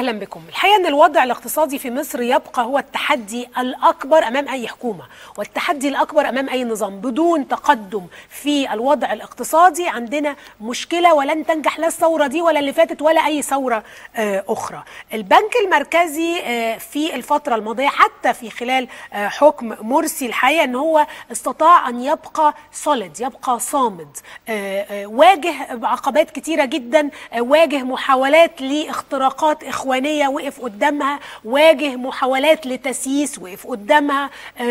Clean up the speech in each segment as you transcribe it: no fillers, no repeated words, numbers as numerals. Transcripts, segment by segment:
أهلا بكم. الحقيقة أن الوضع الاقتصادي في مصر يبقى هو التحدي الأكبر أمام أي حكومة، والتحدي الأكبر أمام أي نظام. بدون تقدم في الوضع الاقتصادي عندنا مشكلة، ولن تنجح لا الثورة دي ولا اللي فاتت ولا أي ثورة أخرى. البنك المركزي في الفترة الماضية حتى في خلال حكم مرسي الحقيقة أن هو استطاع أن يبقى solid، يبقى صامد. واجه عقبات كتيرة جدا، واجه محاولات لاختراقات إخوانية وقف قدامها، واجه محاولات لتسييس وقف قدامها،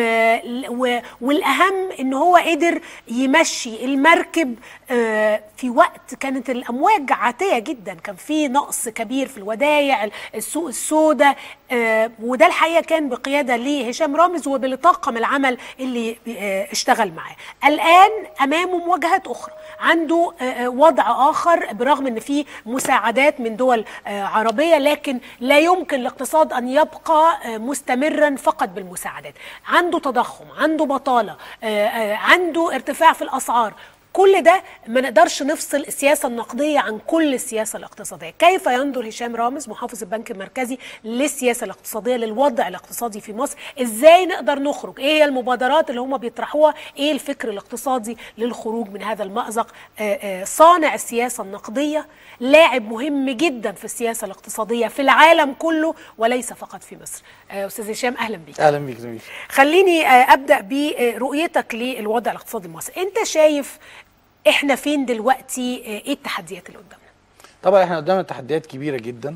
والأهم إن هو قدر يمشي المركب في وقت كانت الأمواج عاتية جدا، كان في نقص كبير في الودائع، السوق السوداء، وده الحقيقة كان بقيادة لهشام رامز وبالطاقم العمل اللي اشتغل معاه. الآن أمامه مواجهات أخرى، عنده وضع آخر برغم أن في مساعدات من دول عربية، لكن لا يمكن الاقتصاد أن يبقى مستمرا فقط بالمساعدات. عنده تضخم، عنده بطالة، عنده ارتفاع في الأسعار. كل ده ما نقدرش نفصل السياسة النقدية عن كل السياسة الاقتصادية. كيف ينظر هشام رامز محافظ البنك المركزي للسياسة الاقتصادية، للوضع الاقتصادي في مصر؟ ازاي نقدر نخرج؟ ايه هي المبادرات اللي هم بيطرحوها؟ ايه الفكر الاقتصادي للخروج من هذا المأزق؟ صانع السياسة النقدية لاعب مهم جدا في السياسة الاقتصادية في العالم كله وليس فقط في مصر. أستاذ هشام أهلا بك. أهلا بك زميلي. خليني أبدأ برؤيتك للوضع الاقتصادي المصري. أنت شايف احنا فين دلوقتي؟ ايه التحديات اللي قدامنا؟ طبعا احنا قدامنا تحديات كبيره جدا،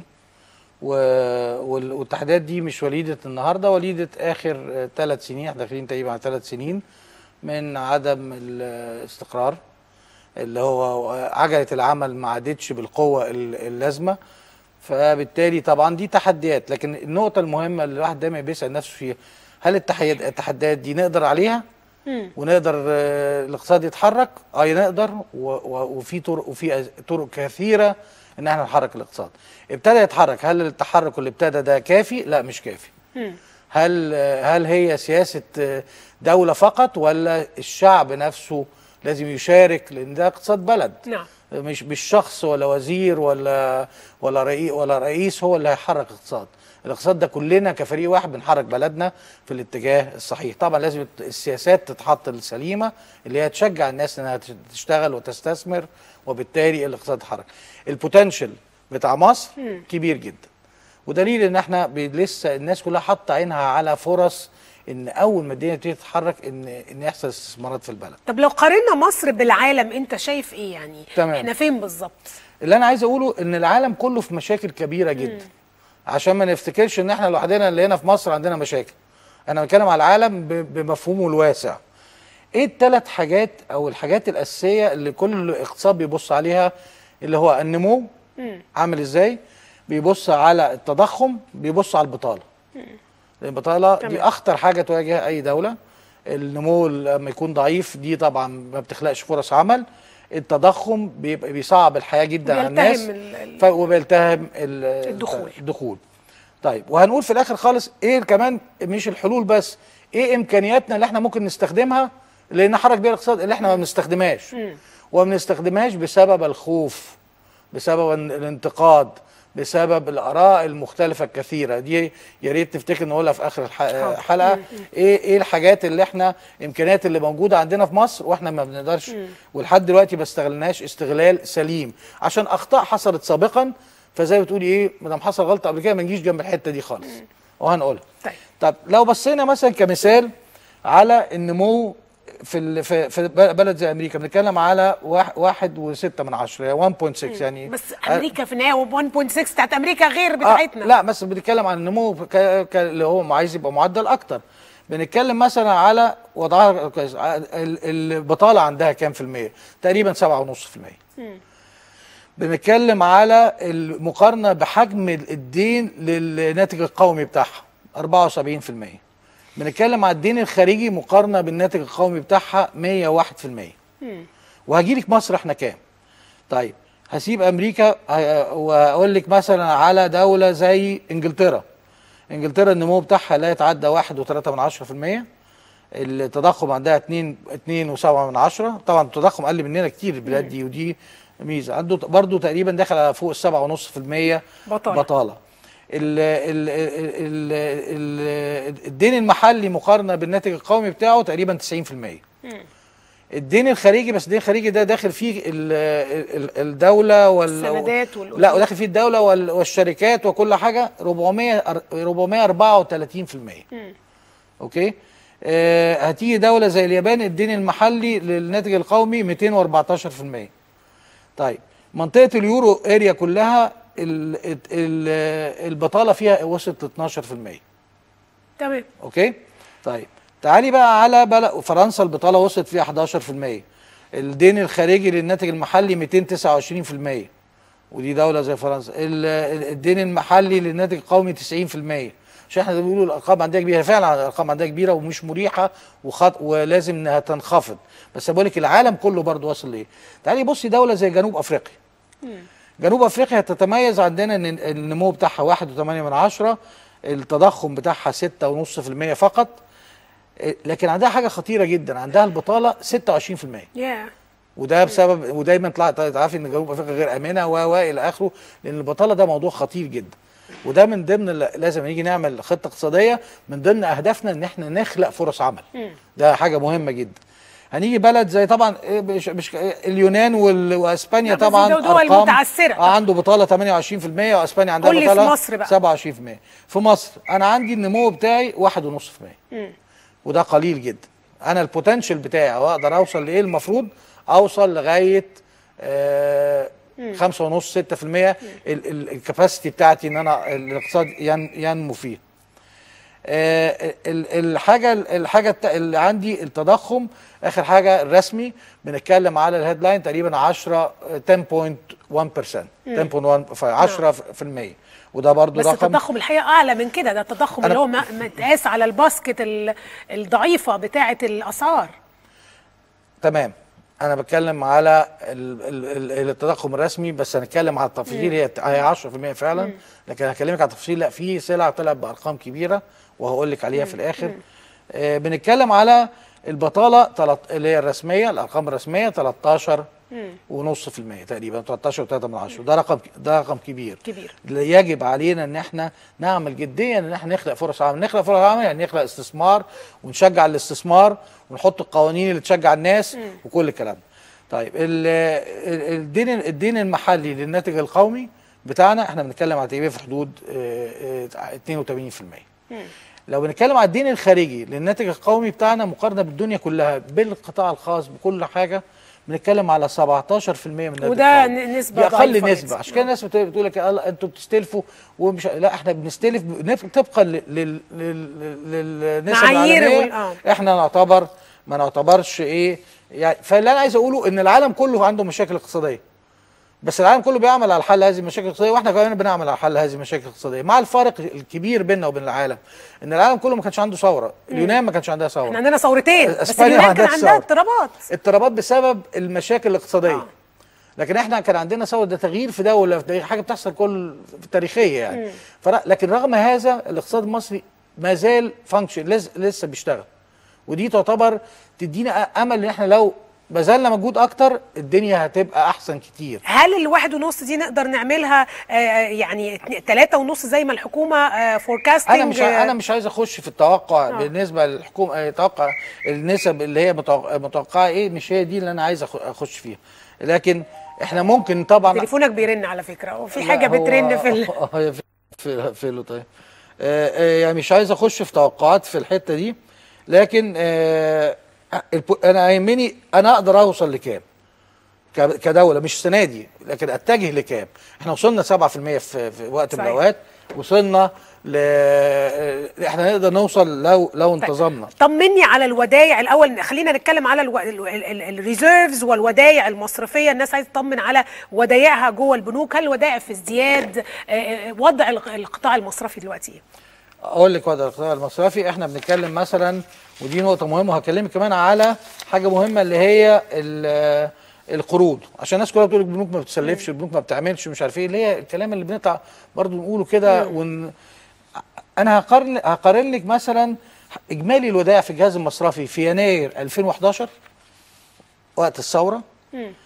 والتحديات دي مش وليده النهارده، وليده اخر 3 سنين. احنا داخلين تقريبا على 3 سنين من عدم الاستقرار، اللي هو عجله العمل ما عادتش بالقوه اللازمه، فبالتالي طبعا دي تحديات. لكن النقطه المهمه اللي الواحد دايما بيسال نفسه فيها، هل التحديات دي نقدر عليها؟ ونقدر الاقتصاد يتحرك؟ نقدر، وفي طرق كثيره ان احنا نحرك الاقتصاد. ابتدى يتحرك، هل التحرك اللي ابتدى ده كافي؟ لا مش كافي. هل هي سياسه دوله فقط، ولا الشعب نفسه لازم يشارك؟ لان ده اقتصاد بلد. نعم. مش شخص ولا وزير ولا رئيس هو اللي هيحرك اقتصاد. الاقتصاد ده كلنا كفريق واحد بنحرك بلدنا في الاتجاه الصحيح. طبعا لازم السياسات تتحط السليمه اللي هي تشجع الناس انها تشتغل وتستثمر، وبالتالي الاقتصاد يتحرك. البوتنشال بتاع مصر كبير جدا، ودليل ان احنا لسه الناس كلها حاطه عينها على فرص ان اول ما الدنيا تبتدي تتحرك ان يحصل استثمارات في البلد. طب لو قارنا مصر بالعالم انت شايف ايه يعني؟ تمام. احنا فين بالظبط؟ اللي انا عايز اقوله ان العالم كله في مشاكل كبيره جدا. عشان ما نفتكرش ان احنا لوحدنا اللي هنا في مصر عندنا مشاكل. انا بتكلم على العالم بمفهومه الواسع. ايه ال3 حاجات او الحاجات الاساسيه اللي كل اقتصاد بيبص عليها؟ اللي هو النمو عامل ازاي، بيبص على التضخم، بيبص على البطاله. البطاله دي اخطر حاجه تواجه اي دوله. النمو لما يكون ضعيف دي طبعا ما بتخلقش فرص عمل. التضخم بيصعب الحياه جدا على الناس، وبيلتهم الدخول. طيب، وهنقول في الاخر خالص ايه كمان، مش الحلول بس، ايه امكانياتنا اللي احنا ممكن نستخدمها اللي نحرك بيها الاقتصاد، اللي احنا ما بنستخدمهاش. وما بنستخدمهاش بسبب الخوف، بسبب الانتقاد، بسبب الاراء المختلفه الكثيره دي. يا ريت تفتكر نقولها في اخر الحلقه. ايه الحاجات اللي احنا، الامكانيات اللي موجوده عندنا في مصر واحنا ما بنقدرش ولحد دلوقتي ما استغلناش استغلال سليم، عشان اخطاء حصلت سابقا. فزي ما بتقولي ايه، ما دام حصل غلطه قبل كده ما نجيش جنب الحته دي خالص، وهنقولها. طب لو بصينا مثلا كمثال على النمو في بلد زي امريكا، بنتكلم على 1.6 يعني 1.6 يعني. بس امريكا في النهايه 1.6 بتاعت امريكا غير بتاعتنا. لا بس بنتكلم عن النمو اللي هو عايز يبقى معدل اكتر. بنتكلم مثلا على وضعها كويس. البطاله عندها كام في المية؟ تقريبا 7.5%. بنتكلم على المقارنه بحجم الدين للناتج القومي بتاعها 74%. بنتكلم على الدين الخارجي مقارنه بالناتج القومي بتاعها 101%. وهجيلك مصر احنا كام؟ طيب هسيب امريكا واقول لك مثلا على دوله زي انجلترا. انجلترا النمو بتاعها لا يتعدى 1.3%. التضخم عندها 2.7. طبعا التضخم اقل مننا كتير البلاد دي، ودي ميزه. عنده برضو تقريبا داخل على فوق 7.5% بطاله. الدين المحلي مقارنه بالناتج القومي بتاعه تقريبا 90%. الدين الخارجي، بس الدين الخارجي ده داخل فيه الدوله السندات لا، وداخل فيه الدوله والشركات وكل حاجه 434%. اوكي. هتيجي دوله زي اليابان الدين المحلي للناتج القومي 214%. طيب منطقه اليورو اريا كلها البطاله فيها وصلت 12%. تمام. اوكي. طيب تعالي بقى على فرنسا، البطاله وصلت فيها 11%. الدين الخارجي للناتج المحلي 229%، ودي دوله زي فرنسا. الدين المحلي للناتج القومي 90%. عشان احنا بنقول الارقام عندها كبيره، فعلا الارقام عندها كبيره ومش مريحه ولازم انها تنخفض، بس بقول لك العالم كله برضه واصل لايه. تعالي بصي دوله زي جنوب افريقيا. جنوب افريقيا تتميز عندنا ان النمو بتاعها 1.8، التضخم بتاعها 6.5% فقط، لكن عندها حاجه خطيره جدا، عندها البطاله 26%. وده بسبب، ودايما تعرفي ان جنوب افريقيا غير امنه والى اخره، لان البطاله ده موضوع خطير جدا. وده من ضمن لازم نيجي نعمل خطه اقتصاديه، من ضمن اهدافنا ان احنا نخلق فرص عمل. ده حاجه مهمه جدا. هنيجي بلد زي طبعا مش اليونان واسبانيا طبعا دول متعثره، عنده بطاله 28%، واسبانيا عندها بطاله في مصر بقى 27%. في مصر انا عندي النمو بتاعي 1.5%. وده قليل جدا. انا البوتنشال بتاعي او اقدر اوصل لايه، المفروض اوصل لغايه 5.5 6% الكباسيتي بتاعتي ان انا الاقتصاد ينمو فيه. الحاجه اللي عندي التضخم، اخر حاجه الرسمي بنتكلم على الهيدلاين تقريبا 10.1%، 10%. وده برضو بس رقم، التضخم الحقيقه اعلى من كده، ده التضخم اللي هو متقاس على الباسكت الضعيفه بتاعه الاسعار. تمام. انا بتكلم على التضخم الرسمي، بس هنتكلم على التفاصيل. هي 10% فعلا، لكن هكلمك على التفاصيل. لا، في سلع طلعت بارقام كبيره وهقول لك عليها في الاخر. بنتكلم على البطاله اللي هي الرسميه، الارقام الرسميه 13.5% تقريبا، 13.3. ده رقم كبير. يجب علينا ان احنا نعمل جديا ان احنا نخلق فرص عمل. نخلق فرص عمل يعني نخلق استثمار ونشجع الاستثمار ونحط القوانين اللي تشجع الناس وكل الكلام ده. طيب الدين المحلي للناتج القومي بتاعنا احنا بنتكلم على تقريبا في حدود 82%. لو بنتكلم على الدين الخارجي للناتج القومي بتاعنا مقارنه بالدنيا كلها بالقطاع الخاص بكل حاجه، بنتكلم على 17% من الناتج، وده نسبه اقل نسبه. عشان كده الناس بتقول لك انتوا بتستلفوا ومش، لا، احنا بنستلف طبقا للنسب العالميه. احنا ما نعتبرش ايه يعني. فاللي انا عايز اقوله ان العالم كله عنده مشاكل اقتصاديه، بس العالم كله بيعمل على حل هذه المشاكل الاقتصاديه، واحنا كمان بنعمل على حل هذه المشاكل الاقتصاديه، مع الفارق الكبير بيننا وبين العالم ان العالم كله ما كانش عنده ثوره. اليونان ما كانش عندها ثوره، احنا عندنا ثورتين، بس اليونان كان عندها اضطرابات بسبب المشاكل الاقتصاديه. لكن احنا كان عندنا ثوره، ده تغيير في دوله، ده حاجه بتحصل كل تاريخيه يعني. لكن رغم هذا الاقتصاد المصري ما زال فانكشن، لسه بيشتغل، ودي تعتبر تدينا امل ان احنا لو بذلنا مجهود اكتر الدنيا هتبقى احسن كتير. هل 1.5 دي نقدر نعملها يعني 3.5 زي ما الحكومه فوركاستنج؟ انا مش عايز اخش في التوقع بالنسبه للحكومه، توقع النسب اللي هي متوقعه ايه، مش هي دي اللي انا عايز اخش فيها. لكن احنا ممكن طبعا. تليفونك بيرن على فكره، وفي حاجه بترن في طيب يعني مش عايز اخش في توقعات في الحته دي، لكن انا يهمني انا اقدر اوصل لكام كدوله، مش السنه دي، لكن اتجه لكام. احنا وصلنا 7% في وقت من الاوقات، وصلنا احنا نقدر نوصل لو انتظمنا. طمني على الودايع الاول، خلينا نتكلم على الريزيرفز والودايع المصرفيه. الناس عايزه تطمن على ودايعها جوه البنوك، هل الودائع في ازدياد؟ وضع القطاع المصرفي دلوقتي ايه؟ اقول لك وضع القطاع المصرفي. احنا بنتكلم مثلا، ودي نقطه مهمه، وهكلمك كمان على حاجه مهمه اللي هي القروض، عشان الناس كلها بتقول البنوك ما بتسلفش، البنوك ما بتعملش، مش عارف ايه، اللي هي الكلام اللي بنطلع برضو نقوله كده. انا هقارن لك مثلا اجمالي الودائع في الجهاز المصرفي في يناير 2011 وقت الثوره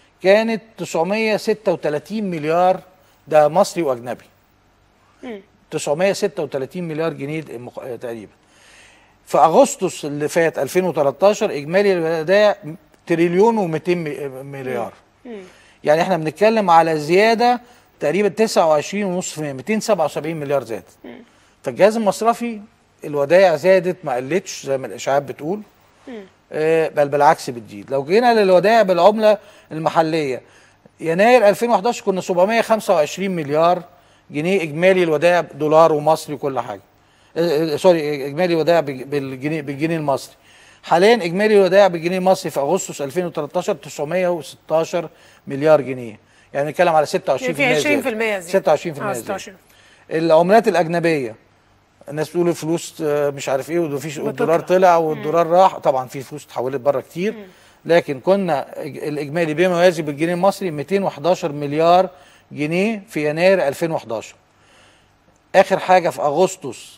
كانت 936 مليار، ده مصري واجنبي. 936 مليار جنيه تقريبا. في اغسطس اللي فات 2013 اجمالي الودائع تريليون و200 مليار. يعني احنا بنتكلم على زياده تقريبا 29.5%، 277 مليار زاد. فالجهاز المصرفي الودائع زادت ما قلتش زي ما الاشاعات بتقول، بل بالعكس بتزيد. لو جينا للودائع بالعمله المحليه، يناير 2011 كنا 725 مليار جنيه اجمالي الودائع دولار ومصري وكل حاجه. سوري، اجمالي الودائع بالجنيه المصري. حاليا اجمالي الودائع بالجنيه المصري في اغسطس 2013 916 مليار جنيه، يعني نتكلم على 26% في 20% زياده. 26% زياده. العملات الاجنبيه، الناس بتقول الفلوس مش عارف ايه، ومفيش، والدولار طلع والدولار راح. طبعا في فلوس اتحولت بره كتير، لكن كنا الاجمالي بما يوازي بالجنيه المصري 211 مليار جنيه في يناير 2011. اخر حاجه في اغسطس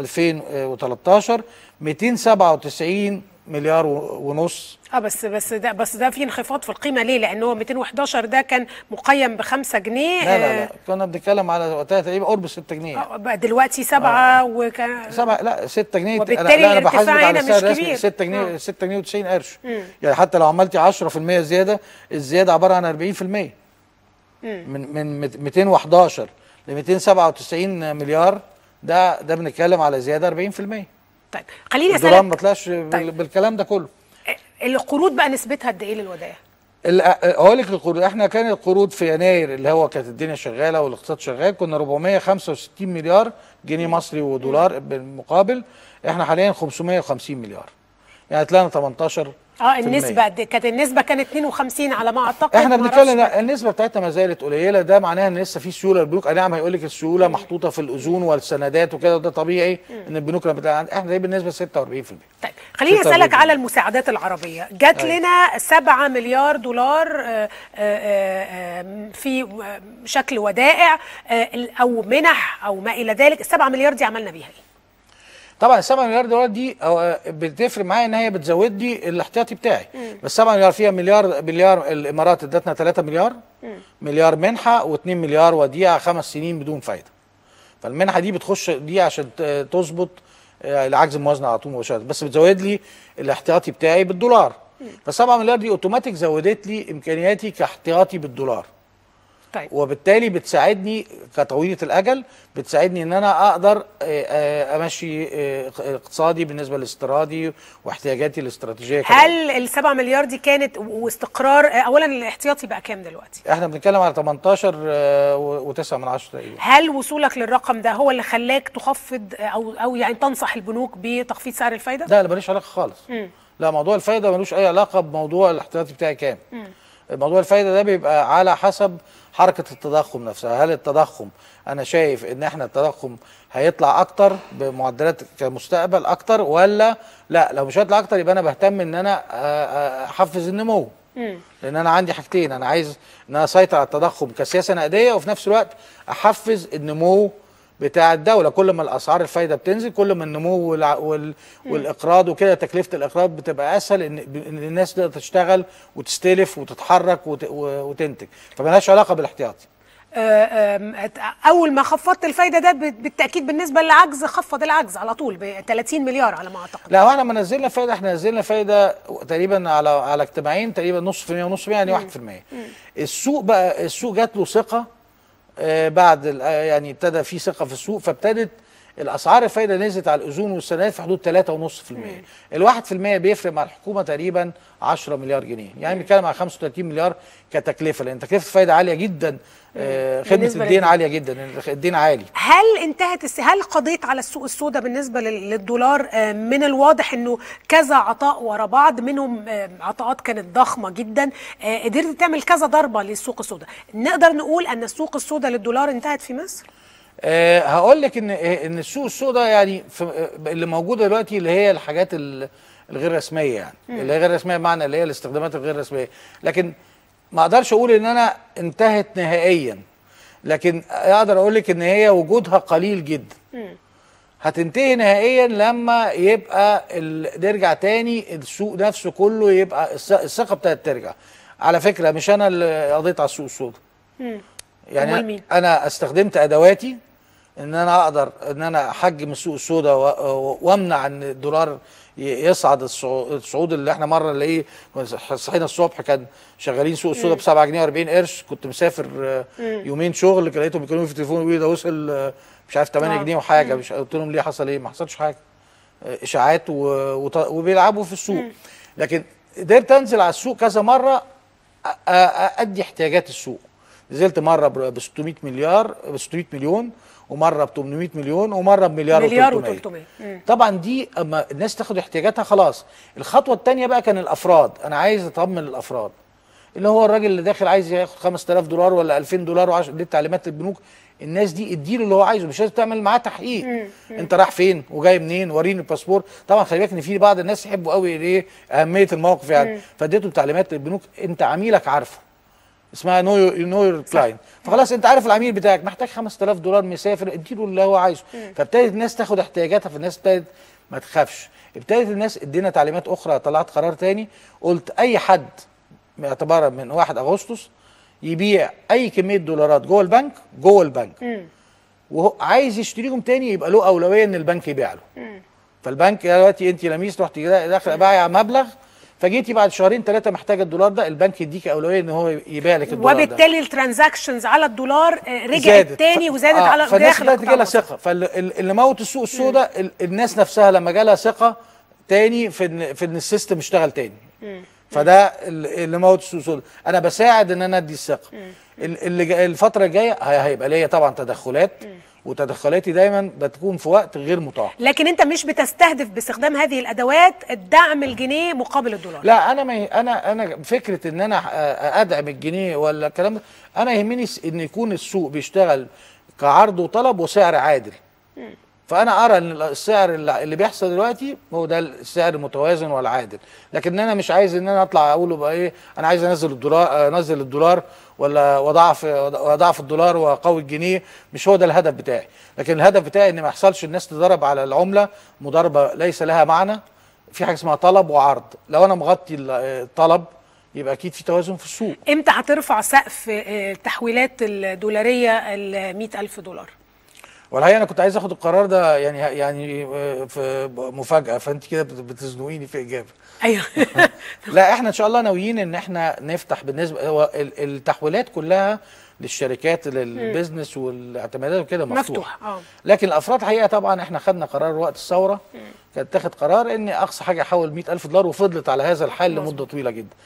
2013 297 مليار ونص. بس ده في انخفاض في القيمه. ليه؟ لان هو 211 ده كان مقيم ب5 جنيه. لا كنا بنتكلم على وقتها تقريبا قرب 6 جنيه. دلوقتي 7 وكان 7، لا 6 جنيه. وبالتالي انا بحاسبك على الارتفاع السعر مش كبير. الرسمي 6 جنيه، 6 جنيه و90 قرش. يعني حتى لو عملتي 10% زياده، الزياده عباره عن 40%. من 211 ل 297 مليار، ده بنتكلم على زياده 40%. طيب خليني اسالك، الدولار ما طلعش بالكلام ده كله. القروض بقى نسبتها قد ايه للودائع؟ هقول لك القروض. احنا كانت القروض في يناير اللي هو كانت الدنيا شغاله والاقتصاد شغال كنا 465 مليار جنيه مصري ودولار بالمقابل. احنا حاليا 550 مليار، يعني طلعنا 18. النسبه كانت النسبه كانت 52 على ما اعتقد. احنا بنتكلم النسبه بتاعتنا ما زالت قليله. ده معناها ان لسه في سيوله. البنوك اي نعم هيقول لك السيوله محطوطه في الاذون والسندات وكده، وده طبيعي ان البنوك لما احنا دي بالنسبه 46%. طيب خليني اسالك على المساعدات العربيه. جات لنا 7 مليار دولار في شكل ودائع او منح او ما الى ذلك. ال7 مليار دي عملنا بيها ايه؟ طبعا ال7 مليار دولار دي بتفرق معايا ان هي بتزود لي الاحتياطي بتاعي. بس 7 مليار فيها مليار الامارات ادتنا 3 مليار، مليار منحه و2 مليار وديعه 5 سنين بدون فايده. فالمنحه دي بتخش دي عشان تظبط العجز الموازنه على طول مباشره، بس بتزود لي الاحتياطي بتاعي بالدولار. ف7 مليار دي اوتوماتيك زودت لي امكانياتي كاحتياطي بالدولار. طيب. وبالتالي بتساعدني كطويله الاجل، بتساعدني ان انا اقدر امشي اقتصادي بالنسبه للاستيرادي واحتياجاتي الاستراتيجيه. هل ال7 مليار دي كانت واستقرار؟ اولا الاحتياطي بقى كام دلوقتي؟ احنا بنتكلم على 18.9 تقريبا. هل وصولك للرقم ده هو اللي خلاك تخفض او يعني تنصح البنوك بتخفيض سعر الفايده؟ لا ماليش علاقه خالص. لا، موضوع الفايده ملوش اي علاقه بموضوع الاحتياطي بتاعي كام. موضوع الفايده ده بيبقى على حسب حركه التضخم نفسها. هل التضخم انا شايف ان احنا التضخم هيطلع اكتر بمعدلات كمستقبل اكتر، ولا لا لو مش هيطلع اكتر يبقى انا بهتم ان انا احفز النمو. لان انا عندي حاجتين، انا عايز ان انا اسيطر على التضخم كسياسه نقديه، وفي نفس الوقت احفز النمو بتاع الدوله. كل ما الاسعار الفايده بتنزل كل ما النمو والاقراض وكده تكلفه الاقراض بتبقى اسهل، ان الناس تقدر تشتغل وتستلف وتتحرك وتنتج. فمالهاش علاقه بالاحتياطي. اول ما خفضت الفايده ده بالتاكيد بالنسبه للعجز خفض العجز على طول ب 30 مليار على ما اعتقد. لا، واحنا ما نزلنا فايده، احنا نزلنا فايده تقريبا على اجتماعين تقريبا نص في المية ونص في المية، يعني 1%. السوق جات له ثقه بعد يعني ابتدى في ثقه في السوق، فابتدت الاسعار الفايده نزلت على الاذون والسندات في حدود 3.5%. ال1% بيفرق مع الحكومه تقريبا 10 مليار جنيه، يعني بنتكلم على 35 مليار كتكلفه، لان تكلفه الفايده عاليه جدا، خدمه الدين عاليه جدا، الدين عالي. هل قضيت على السوق السوداء بالنسبه للدولار؟ من الواضح انه كذا عطاء ورا بعض، منهم عطاءات كانت ضخمه جدا، قدرت تعمل كذا ضربه للسوق السوداء. نقدر نقول ان السوق السوداء للدولار انتهت في مصر؟ هقول لك ان السوق السوداء يعني اللي موجوده دلوقتي اللي هي الحاجات الغير رسميه، يعني اللي هي غير رسميه بمعنى اللي هي الاستخدامات الغير رسميه، لكن ما اقدرش اقول ان انا انتهت نهائيا، لكن اقدر اقول لك ان هي وجودها قليل جدا. هتنتهي نهائيا لما يبقى نرجع تاني السوق نفسه كله يبقى الثقه بتاعت ترجع. على فكره مش انا اللي قضيت على السوق السوداء، يعني انا استخدمت ادواتي ان انا اقدر ان انا احجم السوق السوداء وامنع ان الدولار يصعد الصعود اللي احنا مره نلاقيه. صحينا الصبح كان شغالين سوق السوداء ب 7 جنيه و40 قرش، كنت مسافر يومين شغل، لقيتهم بيكلموني في التليفون يقولوا لي ده وصل مش عارف 8 جنيه وحاجه. مش قلت لهم ليه حصل ايه؟ ما حصلش حاجه، اشاعات وبيلعبوا في السوق. لكن قدرت انزل على السوق كذا مره ادي احتياجات السوق. نزلت مره ب 600 مليار ب 600 مليون، ومره ب 800 مليون، ومره بمليار و300. طبعا دي اما الناس تاخد احتياجاتها خلاص. الخطوه الثانيه بقى كان الافراد، انا عايز اطمن الافراد، اللي هو الراجل اللي داخل عايز ياخد 5000 دولار ولا 2000 دولار دي تعليمات البنوك. الناس دي اديله اللي هو عايزه، مش لازم تعمل معاه تحقيق. انت رايح فين وجاي منين، وريني الباسبور. طبعا خلي بالك ان في بعض الناس يحبوا قوي ايه اهميه الموقف يعني. فاديته تعليمات البنوك، انت عميلك عارفه، اسمها نو يور كلاين. فخلاص انت عارف العميل بتاعك محتاج 5000 دولار مسافر، اديله اللي هو عايزه. فابتدت الناس تاخد احتياجاتها، فالناس ابتدت ما تخافش. ابتدت الناس ادينا تعليمات اخرى، طلعت قرار تاني قلت اي حد اعتبارا من 1 اغسطس يبيع اي كميه دولارات جوه البنك وهو عايز يشتريهم تاني يبقى له اولويه ان البنك يبيع له. فالبنك دلوقتي انت لميس رحت داخل بايع مبلغ، فجيتي بعد شهرين 3 محتاجه الدولار ده، البنك يديك اولويه ان هو يبيع لك الدولار ده، وبالتالي الترانزاكشنز على الدولار رجعت تاني وزادت على فالناس بدات تجي لها ثقه. فاللي موت السوق السوداء الناس نفسها لما جالها ثقه تاني في ان السيستم اشتغل تاني. فده اللي موت السوق السوداء. انا بساعد ان انا ادي الثقه. الفتره الجايه هيبقى ليا طبعا تدخلات، وتدخلاتي دايما بتكون في وقت غير متوقع. لكن انت مش بتستهدف باستخدام هذه الادوات الدعم الجنيه مقابل الدولار. لا انا فكره ان انا ادعم الجنيه ولا الكلام ده، انا يهمني ان يكون السوق بيشتغل كعرض وطلب وسعر عادل. فانا ارى ان السعر اللي بيحصل دلوقتي هو ده السعر المتوازن والعادل. لكن انا مش عايز ان انا اطلع اقول بقى ايه انا عايز انزل الدولار ولا واضعف الدولار واقوي الجنيه. مش هو ده الهدف بتاعي. لكن الهدف بتاعي ان ما يحصلش الناس تضرب على العمله مضاربه ليس لها معنى. في حاجه اسمها طلب وعرض، لو انا مغطي الطلب يبقى اكيد في توازن في السوق. امتى هترفع سقف التحويلات الدولاريه ال 100,000 دولار؟ والحقيقه انا كنت عايز اخد القرار ده يعني في مفاجاه، فانت كده بتزنقيني في اجابه. ايوه. لا احنا ان شاء الله ناويين ان احنا نفتح. بالنسبه هو التحويلات كلها للشركات للبيزنس والاعتمادات وكده مفتوح. لكن الافراد حقيقه طبعا احنا خدنا قرار وقت الثوره، كان اتاخد قرار ان اقصى حاجه يحول 100,000 دولار، وفضلت على هذا الحال لمده طويله جدا.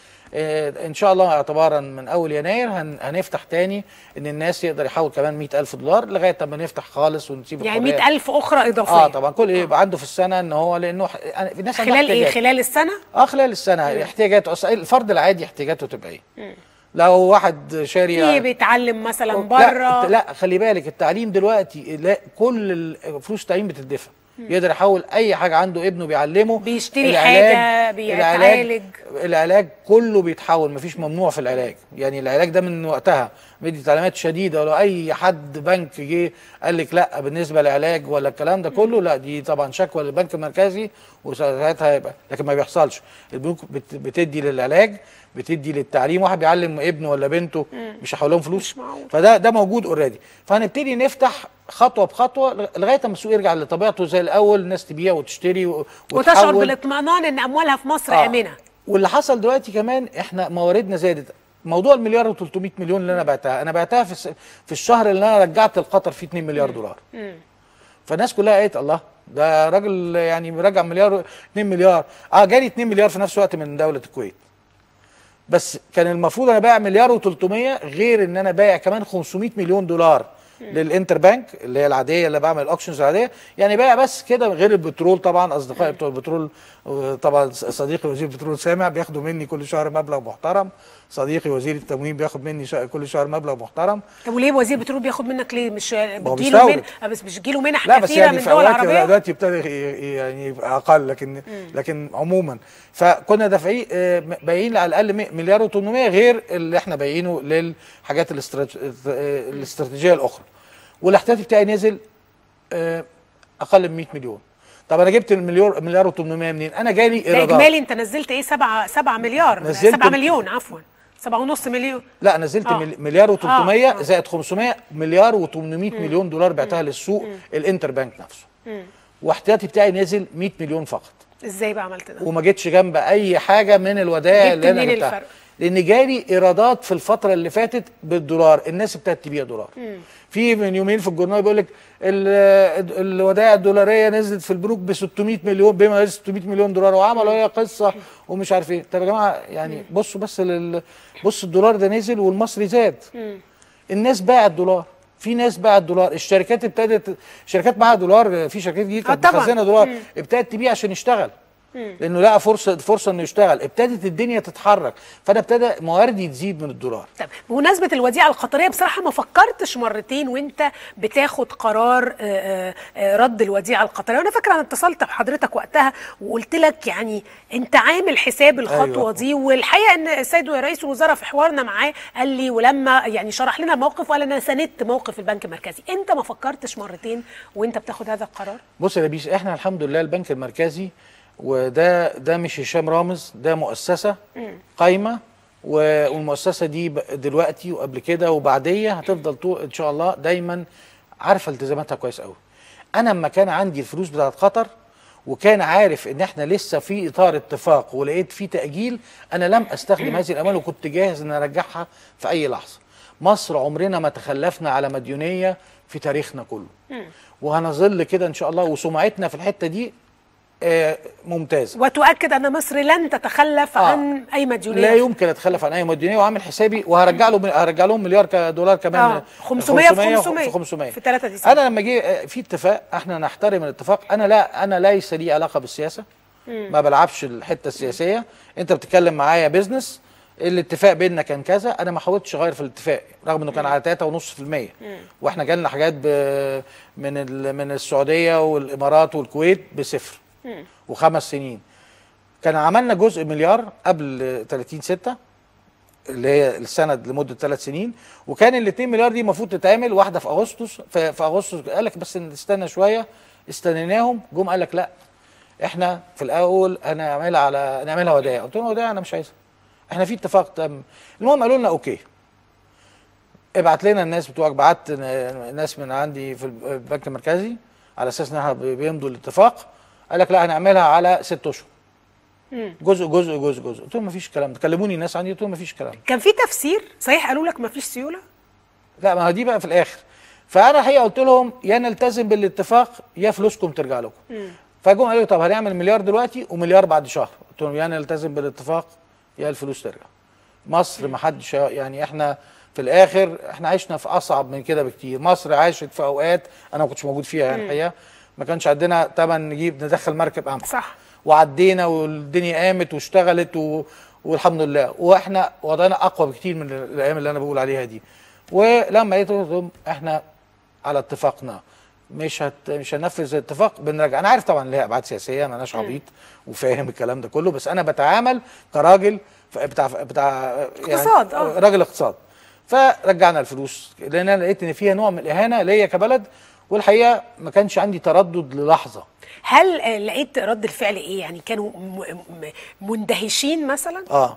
ان شاء الله اعتبارا من اول يناير هنفتح تاني ان الناس يقدر يحول كمان 100,000 دولار لغايه لما نفتح خالص ونسيب يعني 100,000 اخرى اضافيه. طبعا كل يبقى عنده في السنه ان هو لانه الناس خلال ايه؟ خلال السنه؟ خلال السنه احتياجاته. الفرد العادي احتياجاته تبقى ايه؟ لو واحد شاري بيتعلم مثلا بره. لا خلي بالك التعليم دلوقتي لا كل فلوس التعليم بتدفع. يقدر يحول اي حاجه عنده، ابنه بيعلمه، بيشتري حاجه، بيتعالج، العلاج كله بيتحول. مفيش ممنوع في العلاج. يعني العلاج ده من وقتها مدي تعليمات شديده، ولو اي حد بنك جه قال لك لا بالنسبه للعلاج ولا الكلام ده كله، لا دي طبعا شكوى للبنك المركزي وساعتها هيبقى. لكن ما بيحصلش. البنوك بتدي للعلاج، بتدي للتعليم. واحد بيعلم ابنه ولا بنته مش هيحول فلوس. فده موجود اوريدي. فهنبتدي نفتح خطوه بخطوه لغايه ما السوق يرجع لطبيعته زي الاول، الناس تبيع وتشتري وتشعر بالاطمئنان ان اموالها في مصر امنه. واللي حصل دلوقتي كمان احنا مواردنا زادت. موضوع المليار و300 مليون اللي انا بعتها في الشهر اللي انا رجعت لقطر فيه 2 مليار دولار. فالناس كلها قالت الله ده راجل يعني مرجع مليار 2 مليار. جالي 2 مليار في نفس الوقت من دوله الكويت. بس كان المفروض انا بايع مليار و300، غير ان انا بايع كمان 500 مليون دولار للانتر بانك اللي هي العاديه اللي بعمل الاوكشنز العاديه. يعني بايع بس كده، غير البترول طبعا. اصدقائي بتوع البترول طبعا، صديقي وزير البترول سامع بياخدوا مني كل شهر مبلغ محترم، صديقي وزير التموين بياخد مني كل شهر مبلغ محترم. طب وليه وزير البترول بياخد منك ليه؟ مش بتجيله بس مش بتجيله منح كثيره يعني من الدول العربيه؟ دلوقتي ابتدى يعني يبقى اقل، لكن عموما فكنا دافعين بايعين على الاقل مليار و800 غير اللي احنا بايعينه للحاجات الاستراتيجيه الاخرى. والاحتياطي بتاعي نزل اقل من 100 مليون. طب انا جبت مليار و800 منين؟ انا جالي ايرادات. اجمالي انت نزلت ايه؟ 7 مليار، 7 مليون عفوا. 7.5 مليون. لا نزلت مليار و300 زائد 500 مليار و800 مليون دولار بعتها للسوق الانتر بانك نفسه. واحتياطي بتاعي نزل 100 مليون فقط. ازاي بقى عملت ده؟ وما جيتش جنب اي حاجه من الودائع اللي انا جبتها، لان جالي ايرادات في الفتره اللي فاتت بالدولار، الناس ابتدت تبيع دولار. في من يومين في الجورنال بيقول لك الودائع الدولاريه نزلت في البنوك ب 600 مليون، بما 600 مليون دولار، وعملوا هي قصه ومش عارف ايه. طب يا جماعه يعني بصوا بس بص الدولار ده نزل والمصري زاد. الناس باعت دولار، في ناس باعت دولار، الشركات ابتدت، شركات معاها دولار، في شركات دي كانت مخزنه دولار ابتدت تبيع عشان يشتغل، لانه لقى فرصه انه يشتغل، ابتدت الدنيا تتحرك، فانا ابتدى مواردي تزيد من الدولار. طب بمناسبه الوديعه القطريه، بصراحه ما فكرتش مرتين وانت بتاخد قرار رد الوديعه القطريه؟ وانا فاكره انا اتصلت بحضرتك وقتها وقلت لك يعني انت عامل حساب الخطوه دي، والحقيقه ان السيد رئيس الوزراء في حوارنا معاه قال لي، ولما يعني شرح لنا الموقف وقال انا ساندت موقف البنك المركزي، انت ما فكرتش مرتين وانت بتاخد هذا القرار؟ بص يا لبيس، احنا الحمد لله البنك المركزي، وده مش هشام رامز، ده مؤسسه قايمه، والمؤسسه دي دلوقتي وقبل كده وبعديه هتفضل ان شاء الله دايما عارفه التزاماتها كويس قوي. انا لما كان عندي الفلوس بتاعت قطر وكان عارف ان احنا لسه في اطار اتفاق ولقيت في تاجيل، انا لم استخدم هذه الاموال وكنت جاهز ان ارجعها في اي لحظه. مصر عمرنا ما تخلفنا على مديونيه في تاريخنا كله، وهنظل كده ان شاء الله، وسمعتنا في الحته دي ممتازه. وتؤكد ان مصر لن تتخلف عن اي مديونيه؟ لا يمكن اتخلف عن اي مديونيه، وعامل حسابي وهرجع لهم مليار دولار كمان. 500 في 500 في 3 ديسمبر. انا لما جه في اتفاق، احنا نحترم الاتفاق. انا ليس لي علاقه بالسياسه، ما بلعبش الحته السياسيه. انت بتتكلم معايا بيزنس، الاتفاق بيننا كان كذا، انا ما حاولتش اغير في الاتفاق رغم انه كان على 3.5%، واحنا جالنا حاجات من السعوديه والامارات والكويت بصفر و5 سنين. كان عملنا جزء مليار قبل 30/6 اللي هي السند لمده 3 سنين، وكان ال 2 مليار دي المفروض تتعمل واحده في اغسطس. في اغسطس قال لك بس نستنى شويه، استنيناهم، جم قال لك لا احنا في الاول نعملها ودائع. قلت لهم ودائع انا مش عايزها، احنا في اتفاق تم. المهم قالوا لنا اوكي، ابعت لنا الناس بتوعك. بعت ناس من عندي في البنك المركزي على اساس انها بيمضوا الاتفاق. قال لك لا هنعملها على 6 اشهر، جزء جزء جزء جزء. قلت لهم ما فيش كلام ده، كلموني الناس عندي قلت لهم ما فيش كلام. كان في تفسير صحيح؟ قالوا لك ما فيش سيوله؟ لا، ما دي بقى في الاخر. فانا الحقيقه قلت لهم يا نلتزم بالاتفاق يا فلوسكم ترجع لكم. فجم قالوا لي طب هنعمل مليار دلوقتي ومليار بعد شهر. قلت لهم يا نلتزم بالاتفاق يا الفلوس ترجع. مصر ما حدش يعني، احنا في الاخر احنا عشنا في اصعب من كده بكتير. مصر عاشت في اوقات انا ما كنتش موجود فيها يعني الحقيقه، ما كانش عندنا تمن ندخل مركب قمح، صح، وعدينا والدنيا قامت واشتغلت والحمد لله، واحنا وضعنا اقوى بكتير من الايام اللي انا بقول عليها دي. ولما لقيتهم احنا على اتفاقنا مش هننفذ الاتفاق بنرجع. انا عارف طبعا ليها ابعاد سياسيه، ما اناش عبيط وفاهم الكلام ده كله، بس انا بتعامل كراجل بتاع اقتصاد، يعني راجل اقتصاد. فرجعنا الفلوس لان انا لقيت ان فيها نوع من الاهانه ليا كبلد، والحقيقه ما كانش عندي تردد للحظه. هل لقيت رد الفعل ايه؟ يعني كانوا مندهشين مثلا؟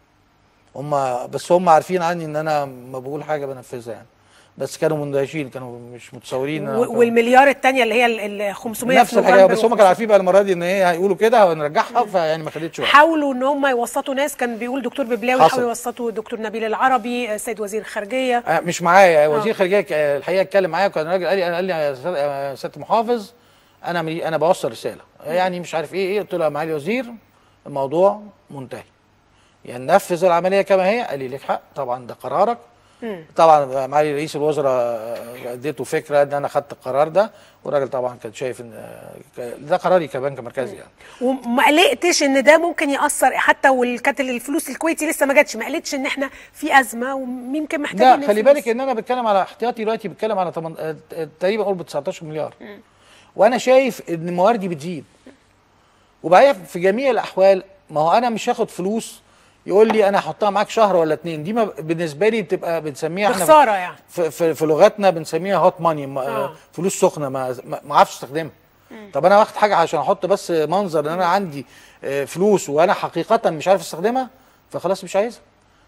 هم عارفين عني ان انا ما بقول حاجه بنفذها يعني، بس كانوا مندهشين، كانوا مش متصورين. والمليار الثانيه اللي هي ال 500 نفس الحاجه، بس هم كانوا عارفين بقى المره دي ان هي هيقولوا كده ونرجعها، فيعني ما خدتش وقت. حاولوا ان هم يوسطوا ناس، كان بيقول دكتور ببلاوي حاولوا يوسطوا دكتور نبيل العربي السيد وزير الخارجيه. مش معايا وزير الخارجيه الحقيقه اتكلم معايا، كان راجل قال لي يا سياده المحافظ انا بوصل رساله يعني مش عارف ايه. قلت له يا معالي الوزير الموضوع منتهي، يعني نفذ العمليه كما هي. قال لي لك حق طبعا، ده قرارك. طبعا معالي رئيس الوزراء اديته فكره ان انا خدت القرار ده، والراجل طبعا كان شايف ان ده قراري كبنك مركزي يعني. وما قلقتش ان ده ممكن ياثر حتى وكانت الفلوس الكويتي لسه ما جاتش؟ ما قلقتش ان احنا في ازمه ويمكن محتاجين؟ لا خلي بالك ان انا بتكلم على احتياطي دلوقتي، بتكلم على تقريبا قرب 19 مليار، وانا شايف ان مواردي بتزيد. وبعدين في جميع الاحوال ما هو انا مش هاخد فلوس يقول لي انا هحطها معاك شهر ولا 2، دي ما بالنسبه لي بتبقى بنسميها احنا خساره يعني، في لغتنا بنسميها هوت ماني، فلوس سخنه ما اعرفش استخدمها. طب انا واخد حاجه عشان احط بس منظر ان انا عندي فلوس وانا حقيقه مش عارف استخدمها، فخلاص مش عايزها.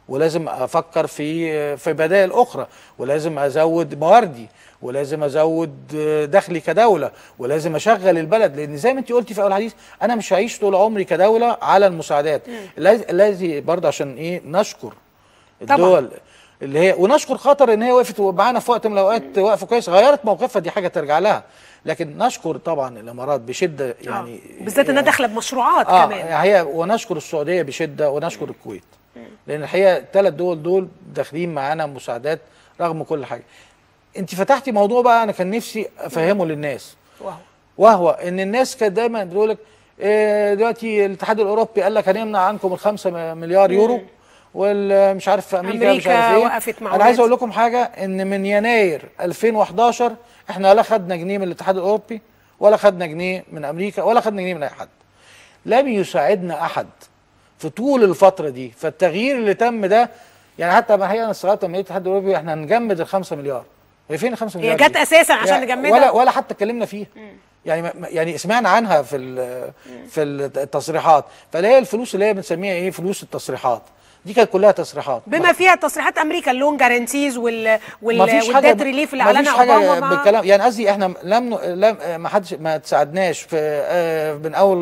ولازم افكر في بدائل اخرى، ولازم ازود مواردي، ولازم ازود دخلي كدوله، ولازم اشغل البلد، لان زي ما انت قلتي في اول حديث انا مش هعيش طول عمري كدوله على المساعدات. الذي برضه عشان ايه نشكر الدول طبعا. اللي هي ونشكر قطر ان هي وقفت معانا في وقت من الاوقات وقفه كويس، غيرت موقفها، دي حاجه ترجع لها. لكن نشكر طبعا الامارات بشده، يعني بالذات انها داخله بمشروعات كمان. هي ونشكر السعوديه بشده، ونشكر الكويت، لان الحقيقه الثلاث دول داخلين معانا مساعدات رغم كل حاجه. انت فتحتي موضوع بقى انا كان نفسي افهمه للناس، وهو ان الناس كانت دايما بتقول لك دلوقتي الاتحاد الاوروبي قال لك هنمنع عنكم ال5 مليار يورو، والمش عارف في امريكا مش عارف ايه. وقفت معونات. انا عايز اقول لكم حاجه، ان من يناير 2011 احنا لا خدنا جنيه من الاتحاد الاوروبي، ولا خدنا جنيه من امريكا، ولا خدنا جنيه من اي حد. لم يساعدنا احد في طول الفتره دي. فالتغيير اللي تم ده، يعني حتى ما هي انا استغربت لما الاتحاد الاوروبي احنا هنجمد ال5 مليار. هي فين ال5 مليار؟ هي جت اساسا عشان نجمدها، ولا حتى اتكلمنا فيها. يعني سمعنا عنها في التصريحات. فلا هي الفلوس اللي هي بنسميها ايه، فلوس التصريحات دي كانت كلها تصريحات، بما فيها تصريحات امريكا اللون جارانتيز والديت ريليف اللي اعلنها اوباما بالكلام. يعني قصدي احنا لم ما تساعدناش في من اول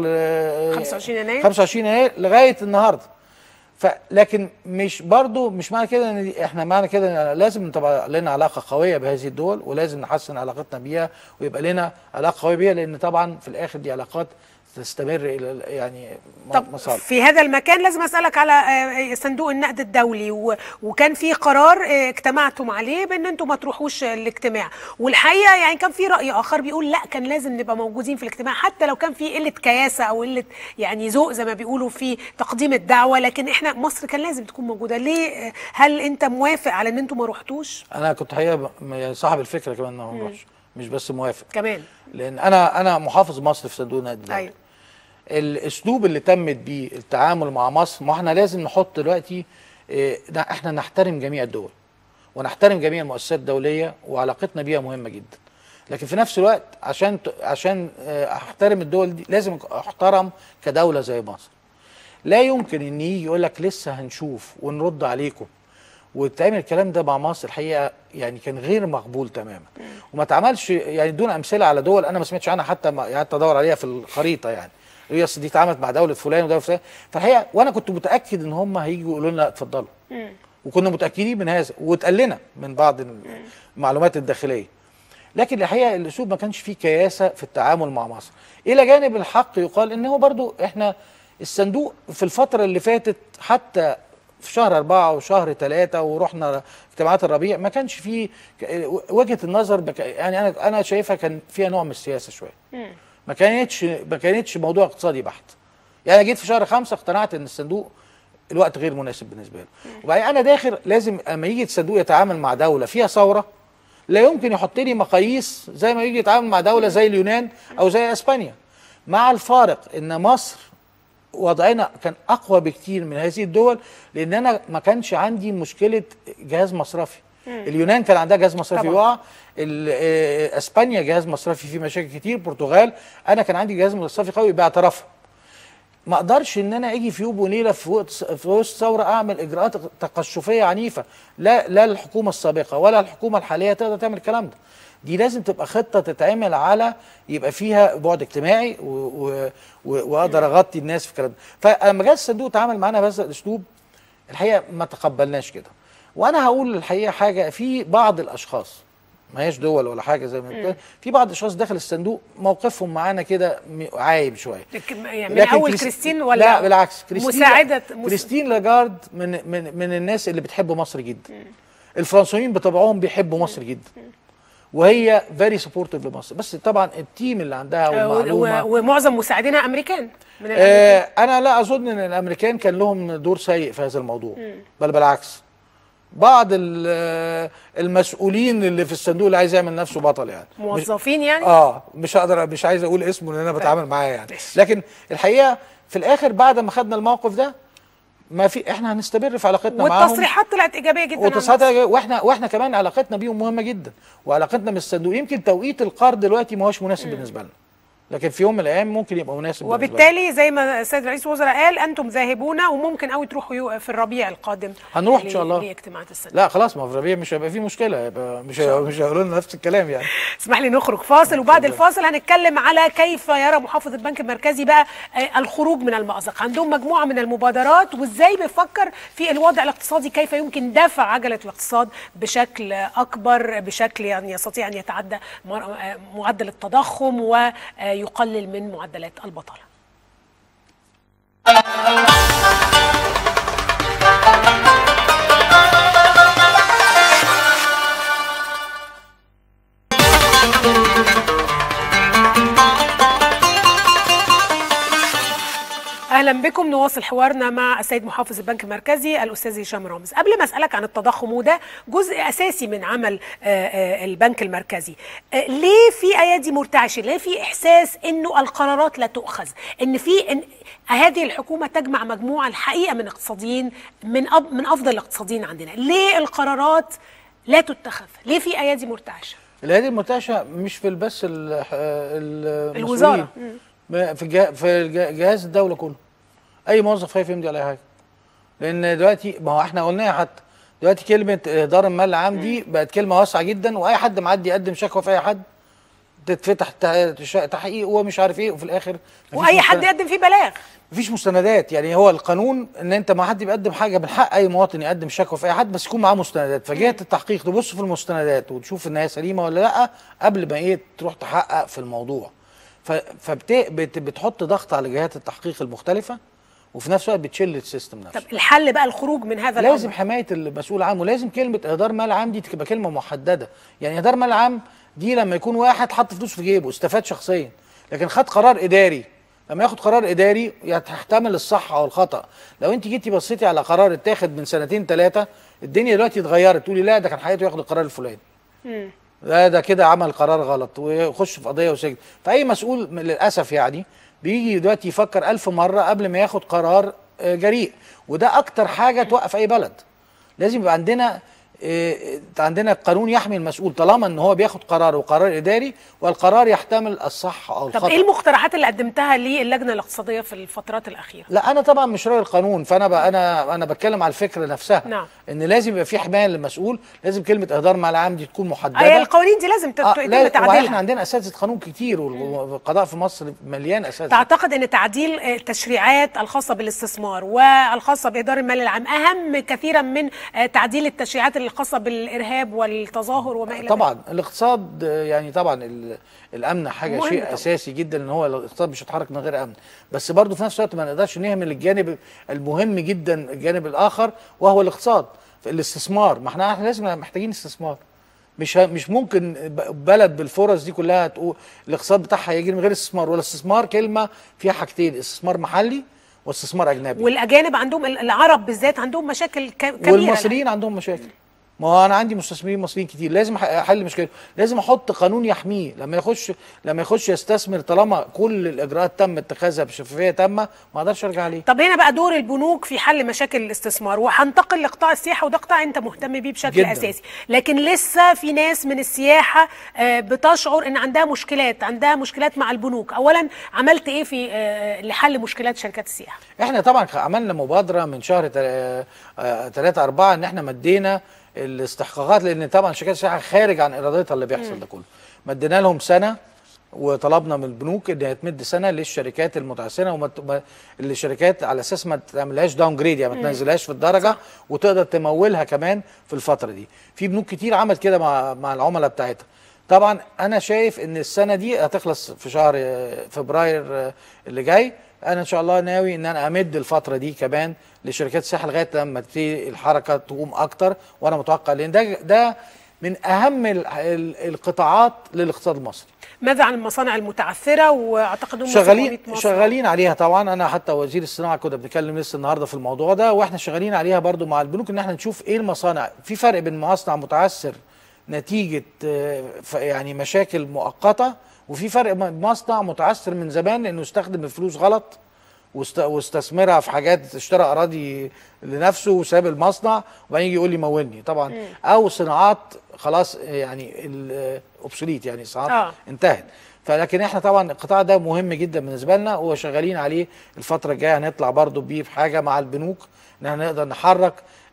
25 يناير لغايه النهارده. لكن مش برضو مش معنى كده ان احنا معنى كده لازم تبقى لنا علاقه قويه بهذه الدول، ولازم نحسن علاقتنا بيها ويبقى لنا علاقه قويه بيها، لان طبعا في الاخر دي علاقات تستمر الى يعني مصالح. في هذا المكان لازم اسالك على صندوق النقد الدولي، وكان في قرار اجتمعتم عليه بان انتم ما تروحوش الاجتماع، والحقيقه يعني كان في راي اخر بيقول لا كان لازم نبقى موجودين في الاجتماع حتى لو كان في قله كياسه او قله يعني ذوق زي ما بيقولوا في تقديم الدعوه، لكن احنا مصر كان لازم تكون موجوده. ليه؟ هل انت موافق على ان انتم ما روحتوش؟ انا كنت حقيقه صاحب الفكره كمان ما نروحش، مش بس موافق كمان، لان انا محافظ مصر في صندوق النقد الدولي. أيوة. الاسلوب اللي تمت بيه التعامل مع مصر، ما احنا لازم نحط دلوقتي احنا نحترم جميع الدول ونحترم جميع المؤسسات الدوليه وعلاقتنا بيها مهمه جدا، لكن في نفس الوقت عشان احترم الدول دي لازم احترم كدوله زي مصر. لا يمكن ان يجي يقول لك لسه هنشوف ونرد عليكم وتعمل الكلام ده مع مصر. الحقيقه يعني كان غير مقبول تماما، وما اتعملش يعني دون امثله على دول انا ما سمعتش عنها حتى ادور عليها في الخريطه. يعني هي دي اتعملت مع دوله فلان ودوله فلان، فالحقيقه وانا كنت متاكد ان هم هيجوا يقولوا لنا اتفضلوا، وكنا متاكدين من هذا واتقال لنا من بعض المعلومات الداخليه. لكن الحقيقه الاسلوب ما كانش فيه كياسه في التعامل مع مصر. الى جانب الحق يقال ان هو برضو احنا الصندوق في الفتره اللي فاتت حتى في شهر 4 وشهر 3 ورحنا اجتماعات الربيع ما كانش فيه وجهه النظر يعني انا شايفها كان فيها نوع من السياسه شويه. ما كانتش موضوع اقتصادي بحت. يعني انا جيت في شهر 5 اقتنعت ان الصندوق الوقت غير مناسب بالنسبه له. وبعدين انا داخل لازم اما يجي الصندوق يتعامل مع دوله فيها ثوره لا يمكن يحط لي مقاييس زي ما يجي يتعامل مع دوله زي اليونان او زي اسبانيا، مع الفارق ان مصر وضعنا كان اقوى بكتير من هذه الدول، لان انا ما كانش عندي مشكله جهاز مصرفي. اليونان كان عندها جهاز مصرفي يقع، اسبانيا جهاز مصرفي فيه مشاكل كتير، البرتغال انا كان عندي جهاز مصرفي قوي باعترافها. ما اقدرش ان انا اجي في يوم وليله في وسط ثوره اعمل اجراءات تقشفيه عنيفه. لا الحكومه السابقه ولا الحكومه الحاليه تقدر تعمل الكلام ده. دي لازم تبقى خطه تتعمل على يبقى فيها بعد اجتماعي واقدر اغطي الناس في الكلام ده. فلما جه الصندوق تعامل معانا بهذا الاسلوب الحقيقه ما تقبلناش كده. وانا هقول الحقيقه حاجه، في بعض الاشخاص ما هيش دول ولا حاجه زي ما بتقول، في بعض الاشخاص داخل الصندوق موقفهم معانا كده عايب شويه. يعني من اول كريستين ولا لا بالعكس، كريستين لاجارد من الناس اللي بتحب مصر جدا. الفرنسيين بطبعهم بيحبوا مصر جدا، وهي فيري سبورتيف لمصر. بس طبعا التيم اللي عندها والمعلومه ومعظم مساعدينها امريكان من انا لا اظن ان الامريكان كان لهم دور سيء في هذا الموضوع، بل بالعكس بعض المسؤولين اللي في الصندوق اللي عايز يعمل نفسه بطل يعني موظفين يعني مش عايز اقول اسمه لان انا بتعامل معاه يعني. لكن الحقيقه في الاخر بعد ما خدنا الموقف ده ما في احنا هنستمر في علاقتنا معاهم، والتصريحات طلعت ايجابيه جدا واحنا كمان علاقتنا بيهم مهمه جدا، وعلاقتنا بالصندوق يمكن توقيت القرض دلوقتي ما هوش مناسب بالنسبه لنا. لكن في يوم من الايام ممكن يبقى مناسب. وبالتالي زي ما السيد رئيس الوزراء قال انتم ذاهبون وممكن قوي تروحوا في الربيع القادم. هنروح ان شاء الله لاجتماعات السنه. لا خلاص، ما في الربيع مش هيبقى في مشكله، يبقى مش هيقولوا لنا نفس الكلام يعني. اسمح لي نخرج فاصل، وبعد الفاصل هنتكلم على كيف يرى محافظ البنك المركزي بقى الخروج من المأزق. عندهم مجموعه من المبادرات، وازاي بيفكر في الوضع الاقتصادي، كيف يمكن دفع عجله الاقتصاد بشكل اكبر، بشكل يعني يستطيع ان يتعدى معدل التضخم ويقلل من معدلات البطاله. اهلا بكم. نواصل حوارنا مع السيد محافظ البنك المركزي الاستاذ هشام رامز. قبل ما اسالك عن التضخم، وده جزء اساسي من عمل البنك المركزي، ليه في ايادي مرتعشه؟ ليه في احساس انه القرارات لا تؤخذ؟ ان هذه الحكومه تجمع مجموعه الحقيقه من اقتصاديين من افضل الاقتصاديين عندنا، ليه القرارات لا تتخذ؟ ليه في ايادي مرتعشه؟ الايادي المرتعشه مش في بس الوزاره، في جهاز الدوله كله. اي موظف خايف يمضي على اي حاجه، لان دلوقتي ما هو احنا قلناها، حتى دلوقتي كلمه اهدار المال العام دي بقت كلمه واسعه جدا، واي حد معدي يقدم شكوى في اي حد تتفتح تحقيق ومش عارف ايه، وفي الاخر واي حد يقدم فيه بلاغ، مفيش مستندات. يعني هو القانون ان انت ما حد بيقدم حاجه، من حق اي مواطن يقدم شكوى في اي حد، بس يكون معاه مستندات. فجهه التحقيق تبص في المستندات وتشوف ان هي سليمه ولا لا قبل ما تروح تحقق في الموضوع. بتحط ضغط على جهات التحقيق المختلفه، وفي نفس الوقت بتشيل السيستم نفسه. طب الحل بقى الخروج من هذا الامر؟ لازم حمايه المسؤول عنه، ولازم كلمه اهدار مال عام دي تبقى كلمه محدده. يعني اهدار مال عام دي لما يكون واحد حط فلوس في جيبه استفاد شخصيا، لكن خد قرار اداري. لما ياخد قرار اداري يحتمل الصح او الخطا. لو انت جيتي بصيتي على قرار اتاخد من 2-3 سنين، الدنيا دلوقتي اتغيرت، تقولي لا ده كان حقيقته ياخد القرار الفلاني، ده كده عمل قرار غلط ويخش في قضيه وسجن. فاي مسؤول للاسف يعني بيجي دلوقتي يفكر 1000 مره قبل ما ياخد قرار جريء، وده اكتر حاجه توقف اي بلد. لازم يبقى عندنا قانون يحمي المسؤول، طالما ان هو بياخد قرار وقرار اداري، والقرار يحتمل الصح او الخطا. طب ايه المقترحات اللي قدمتها للجنه الاقتصاديه في الفترات الاخيره؟ لا انا طبعا مش راجل قانون، فانا انا بتكلم على الفكره نفسها. نعم. ان لازم يبقى في حمايه للمسؤول، لازم كلمه اهدار مال عام دي تكون محدده. هي القوانين دي لازم تتم تعديلها. احنا عندنا اساتذه قانون كتير، والقضاء في مصر مليان اساتذه. تعتقد ان تعديل التشريعات الخاصه بالاستثمار والخاصه باهدار المال العام اهم كثيرا من تعديل التشريعات الخاصه بالارهاب والتظاهر وما الى ذلك؟ طبعا الاقتصاد، يعني طبعا الامن حاجه شيء طبعا اساسي جدا، ان هو الاقتصاد مش هيتحرك من غير امن، بس برضه في نفس الوقت ما نقدرش نهمل الجانب المهم جدا، الجانب الاخر وهو الاقتصاد، الاستثمار. ما احنا لازم محتاجين استثمار. مش ممكن بلد بالفرص دي كلها تقول الاقتصاد بتاعها هيجي من غير استثمار. والاستثمار كلمه فيها حاجتين، استثمار محلي واستثمار اجنبي. والاجانب عندهم، العرب بالذات عندهم مشاكل كبيره، والمصريين عندهم مشاكل. ما هو انا عندي مستثمرين مصريين كتير، لازم احل مشكلته، لازم احط قانون يحميه لما يخش يستثمر. طالما كل الاجراءات تم اتخاذها بشفافيه تامه، ما اقدرش ارجع عليه. طب هنا بقى دور البنوك في حل مشاكل الاستثمار، وهنتقل لقطاع السياحه، وده قطاع انت مهتم بيه بشكل جداً اساسي، لكن لسه في ناس من السياحه بتشعر ان عندها مشكلات مع البنوك. اولا عملت ايه في لحل مشكلات شركات السياحه؟ احنا طبعا عملنا مبادره من شهر 3-4 ان احنا مدينا الاستحقاقات، لان طبعا شركات السياحه خارج عن ارادتها اللي بيحصل ده كله. مدينا لهم سنه، وطلبنا من البنوك ان هي تمد سنه للشركات المتعثره، الشركات على اساس ما تعملهاش داون جريد، يعني ما تنزلهاش في الدرجه، وتقدر تمولها كمان في الفتره دي. في بنوك كتير عملت كده مع العملاء بتاعتها. طبعا انا شايف ان السنه دي هتخلص في شهر فبراير اللي جاي. انا ان شاء الله ناوي ان انا امد الفتره دي كمان لشركات السياحه لغايه لما تبتدي الحركه تقوم اكتر، وانا متوقع لان ده من اهم القطاعات للاقتصاد المصري. ماذا عن المصانع المتعثره؟ واعتقد هم شغالين عليها طبعا. انا حتى وزير الصناعه كنا بنتكلم لسه النهارده في الموضوع ده، واحنا شغالين عليها برضو مع البنوك، ان احنا نشوف ايه المصانع. في فرق بين مصنع متعثر نتيجه يعني مشاكل مؤقته، وفي فرق بين مصنع متعثر من زمان لانه استخدم الفلوس غلط واستثمرها في حاجات، اشترى اراضي لنفسه وساب المصنع وبعدين يجي يقول لي مولني طبعا. او صناعات خلاص يعني الاوبسوليت، يعني صناعات انتهت. فلكن احنا طبعا القطاع ده مهم جدا بالنسبه لنا وشغالين عليه. الفتره الجايه هنطلع برضو بيه في حاجه مع البنوك ان احنا نقدر نحرك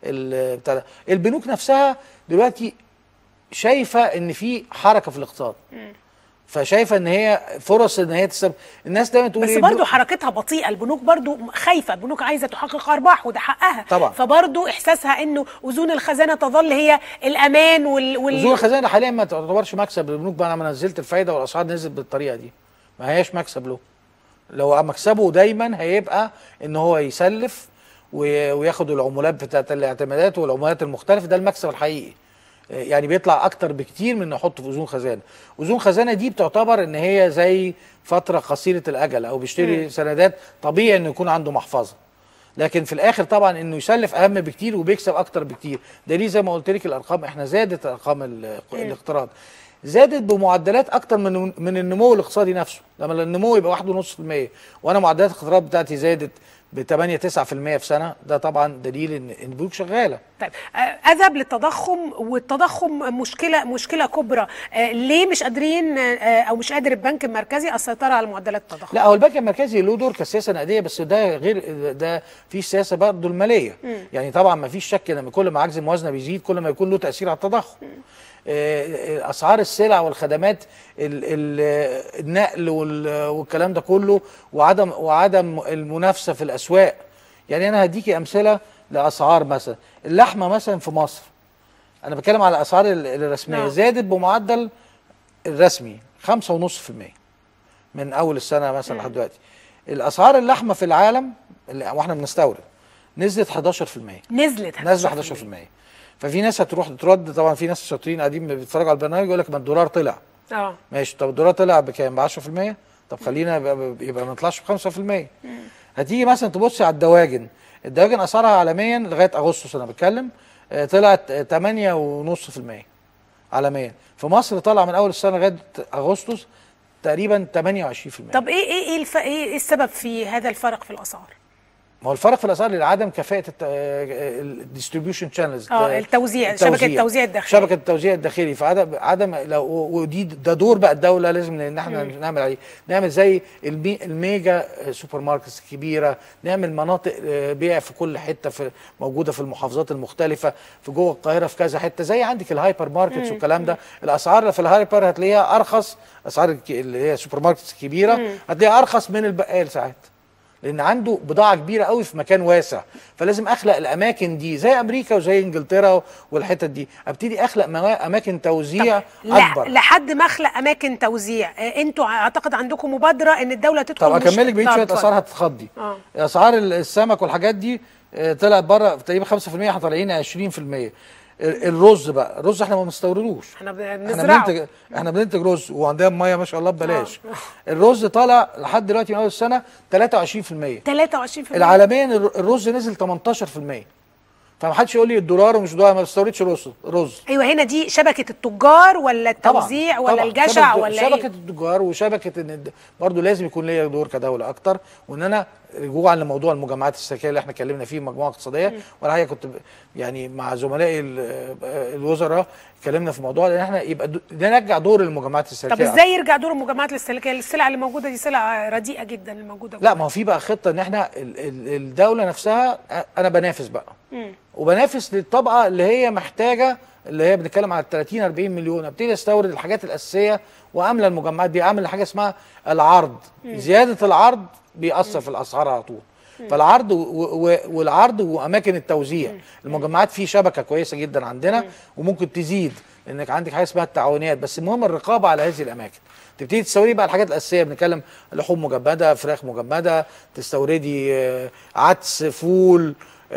البنوك نفسها دلوقتي شايفه ان في حركه في الاقتصاد، فشايفه ان هي فرص ان هي تستثمر. الناس دايما تقول بس ايه برضه حركتها بطيئه، البنوك برضه خايفه، البنوك عايزه تحقق ارباح وده حقها طبعا، فبرضه احساسها انه اذون الخزانه تظل هي الامان اذون الخزانه حاليا ما تعتبرش مكسب للبنوك بقى. انا نزلت الفايده والاسعار نزلت بالطريقه دي، ما هياش مكسب له. لو مكسبه دايما هيبقى ان هو يسلف وياخد العمولات بتاعت الاعتمادات والعمولات المختلفه، ده المكسب الحقيقي. يعني بيطلع اكتر بكتير من انه يحطه في اذون خزانه. اذون خزانه دي بتعتبر ان هي زي فتره قصيره الاجل، او بيشتري سندات، طبيعي انه يكون عنده محفظه، لكن في الاخر طبعا انه يسلف اهم بكتير وبيكسب اكتر بكتير. ده ليه زي ما قلت لك الارقام احنا زادت ارقام الاقتراض، زادت بمعدلات اكتر من النمو الاقتصادي نفسه. لما النمو يبقى 1.5% وانا معدلات الاقتراض بتاعتي زادت ب 8-9% في سنه، ده طبعا دليل ان البنوك شغاله. طيب اذهب للتضخم، والتضخم مشكله كبرى. ليه مش قادرين او مش قادر البنك المركزي السيطره على معدلات التضخم؟ لا، هو البنك المركزي له دور كسياسه نقديه، بس ده غير ده في سياسه برضه الماليه. يعني طبعا ما فيش شك ان كل ما عجز الموازنه بيزيد كل ما يكون له تاثير على التضخم. اسعار السلع والخدمات، النقل والكلام ده كله، وعدم المنافسه في الاسواق. يعني انا هديكي امثله لاسعار مثلا اللحمه مثلا في مصر، انا بتكلم على الاسعار الرسميه، زادت بمعدل الرسمي 5.5% من اول السنه مثلا لحد دلوقتي. الاسعار اللحمه في العالم واحنا بنستورد نزلت 11%. نزلت 11%. ففي ناس هتروح ترد، طبعا في ناس شاطرين قاعدين بيتفرجوا على البرنامج يقول لك ما الدولار طلع. ماشي، طب الدولار طلع بكام؟ ب 10%؟ طب خلينا يبقى ما نطلعش ب 5%. هتيجي مثلا تبص على الدواجن اسعارها عالميا لغايه اغسطس انا بتكلم طلعت 8.5% عالميا. في مصر طلع من اول السنه لغايه اغسطس تقريبا 28%. طب ايه السبب في هذا الفرق في الاسعار؟ ما هو الفرق في الاسعار لعدم كفاءه الديستريبيوشن شانلز، التوزيع، شبكه التوزيع الداخلي، شبكه التوزيع الداخلي. فعدم ودي ده دور بقى الدوله لازم ان احنا نعمل عليه، نعمل زي الميجا سوبر ماركتس الكبيره، نعمل مناطق بيع في كل حته موجوده في المحافظات المختلفه، في جوه القاهره في كذا حته، زي عندك الهايبر ماركتس والكلام ده. الاسعار في الهايبر هتلاقيها ارخص، اسعار اللي هي سوبر ماركتس الكبيره هتلاقيها ارخص من البقال ساعات، لان عنده بضاعه كبيره قوي في مكان واسع. فلازم اخلق الاماكن دي زي امريكا وزي انجلترا والحتت دي، ابتدي اخلق اماكن توزيع اكبر. لحد ما اخلق اماكن توزيع، انتوا اعتقد عندكم مبادره ان الدوله تدخل. طب اكملك بقيه شويه اسعار هتتخضي. اسعار السمك والحاجات دي طلعت بره تقريبا 5%، احنا طالعين 20%. الرز بقى، الرز احنا ما بنستوردوش، احنا بنزرعه، احنا بننتج رز وعندنا ميه ما شاء الله ببلاش. الرز طالع لحد دلوقتي من اول السنه 23%. 23%. العالميا الرز نزل 18%. فما حدش يقول لي الدولار ومش دولار، ما بستوردش رز. ايوه، هنا دي شبكه التجار ولا التوزيع ولا الجشع ولا ايه؟ شبكه التجار، وشبكه ان برضه لازم يكون ليا دور كدوله اكتر، وان انا رجوعا لموضوع المجمعات السكنيه اللي احنا اتكلمنا فيه، مجموعه اقتصاديه. وانا حقيقه كنت يعني مع زملائي الوزراء اتكلمنا في موضوع ان احنا يبقى نرجع دور المجمعات السكنيه. طب ازاي يرجع دور المجمعات السكنيه؟ السلع اللي موجوده دي سلع رديئه جدا اللي موجوده. لا، ما هو في بقى خطه ان احنا الدوله نفسها، انا بنافس بقى وبنافس للطبقه اللي هي محتاجه، اللي هي بنتكلم على 30-40 مليون. ابتدي استورد الحاجات الاساسيه واملى المجمعات دي، اعمل حاجه اسمها العرض. زياده العرض بيأثر في الاسعار على طول. فالعرض والعرض واماكن التوزيع، المجمعات في شبكه كويسه جدا عندنا وممكن تزيد، لانك عندك حاجه اسمها التعاونيات. بس المهم الرقابه على هذه الاماكن. تبتدي تستوردي بقى الحاجات الاساسيه، بنتكلم لحوم مجمده، فراخ مجمده، تستوردي عدس، فول،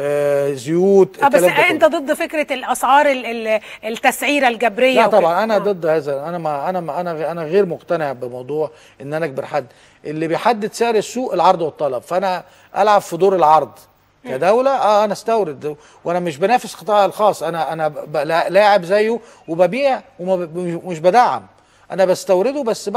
زيوت. بس انت ضد فكره الاسعار التسعيره الجبريه؟ لا طبعا انا ضد هذا. انا غير مقتنع بموضوع ان انا اجبر حد. اللي بيحدد سعر السوق العرض والطلب، فانا العب في دور العرض كدوله. انا استورد وانا مش بنافس القطاع الخاص، انا لاعب زيه وببيع ومش بدعم. انا بستورده بس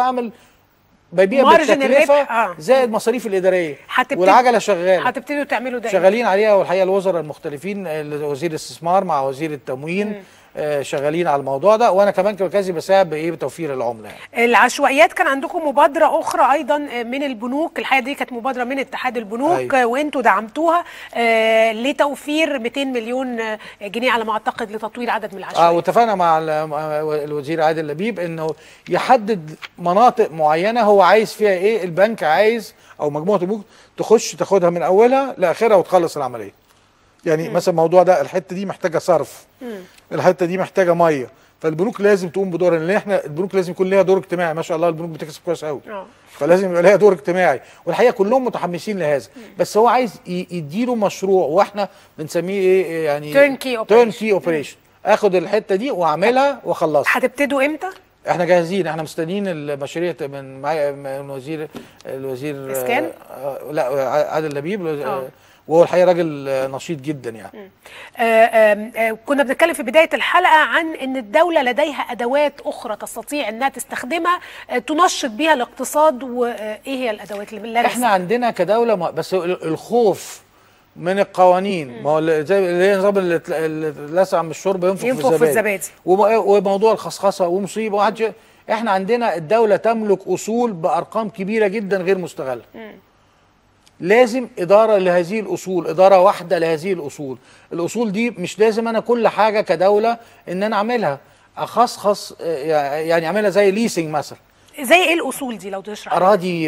ببيع بالتكلفه زائد مصاريف الاداريه، والعجله شغاله. هتبتدوا تعملوا ده؟ شغالين عليها، والحقيقه الوزراء المختلفين، وزير الاستثمار مع وزير التموين شغالين على الموضوع ده، وانا كمان كمركزي بساعد بايه بتوفير العمله يعني. العشوائيات كان عندكم مبادره اخرى ايضا من البنوك، الحقيقه دي كانت مبادره من اتحاد البنوك. أيوة. وانتوا دعمتوها لتوفير 200 مليون جنيه على ما اعتقد لتطوير عدد من العشوائيات. واتفقنا مع الوزير عادل لبيب انه يحدد مناطق معينه هو عايز فيها ايه، البنك عايز او مجموعه البنوك تخش تاخدها من اولها لاخرها وتخلص العمليه. يعني مثلا الموضوع ده الحته دي محتاجه صرف، الحته دي محتاجه ميه، فالبنوك لازم تقوم بدور، لان احنا البنوك لازم يكون ليها دور اجتماعي. ما شاء الله البنوك بتكسب كويس قوي، فلازم يبقى ليها دور اجتماعي، والحقيقه كلهم متحمسين لهذا. بس هو عايز يديله مشروع، واحنا بنسميه ايه يعني تيرنكي اوبريشن. اخد الحته دي واعملها واخلصها. هتبتدوا امتى؟ احنا جاهزين، احنا مستنيين المشاريع من معايا من الوزير اسكان؟ لا عادل لبيب. وهو الحقيقه راجل نشيط جدا يعني. كنا بنتكلم في بدايه الحلقه عن ان الدوله لديها ادوات اخرى تستطيع انها تستخدمها تنشط بيها الاقتصاد، وايه هي الادوات اللي احنا عندنا كدوله بس الخوف من القوانين. ما هو زي اللي هي نظام اللي لسع من الشرب ينفخ في الزبادي، وموضوع الخصخصه ومصيبه. احنا عندنا الدوله تملك اصول بارقام كبيره جدا غير مستغله. لازم إدارة لهذه الأصول، إدارة واحدة لهذه الأصول. الأصول دي مش لازم أنا كل حاجة كدولة إن أنا أعملها أخصخص، يعني أعملها زي ليسنج مثلا. زي إيه الأصول دي لو تشرح؟ أراضي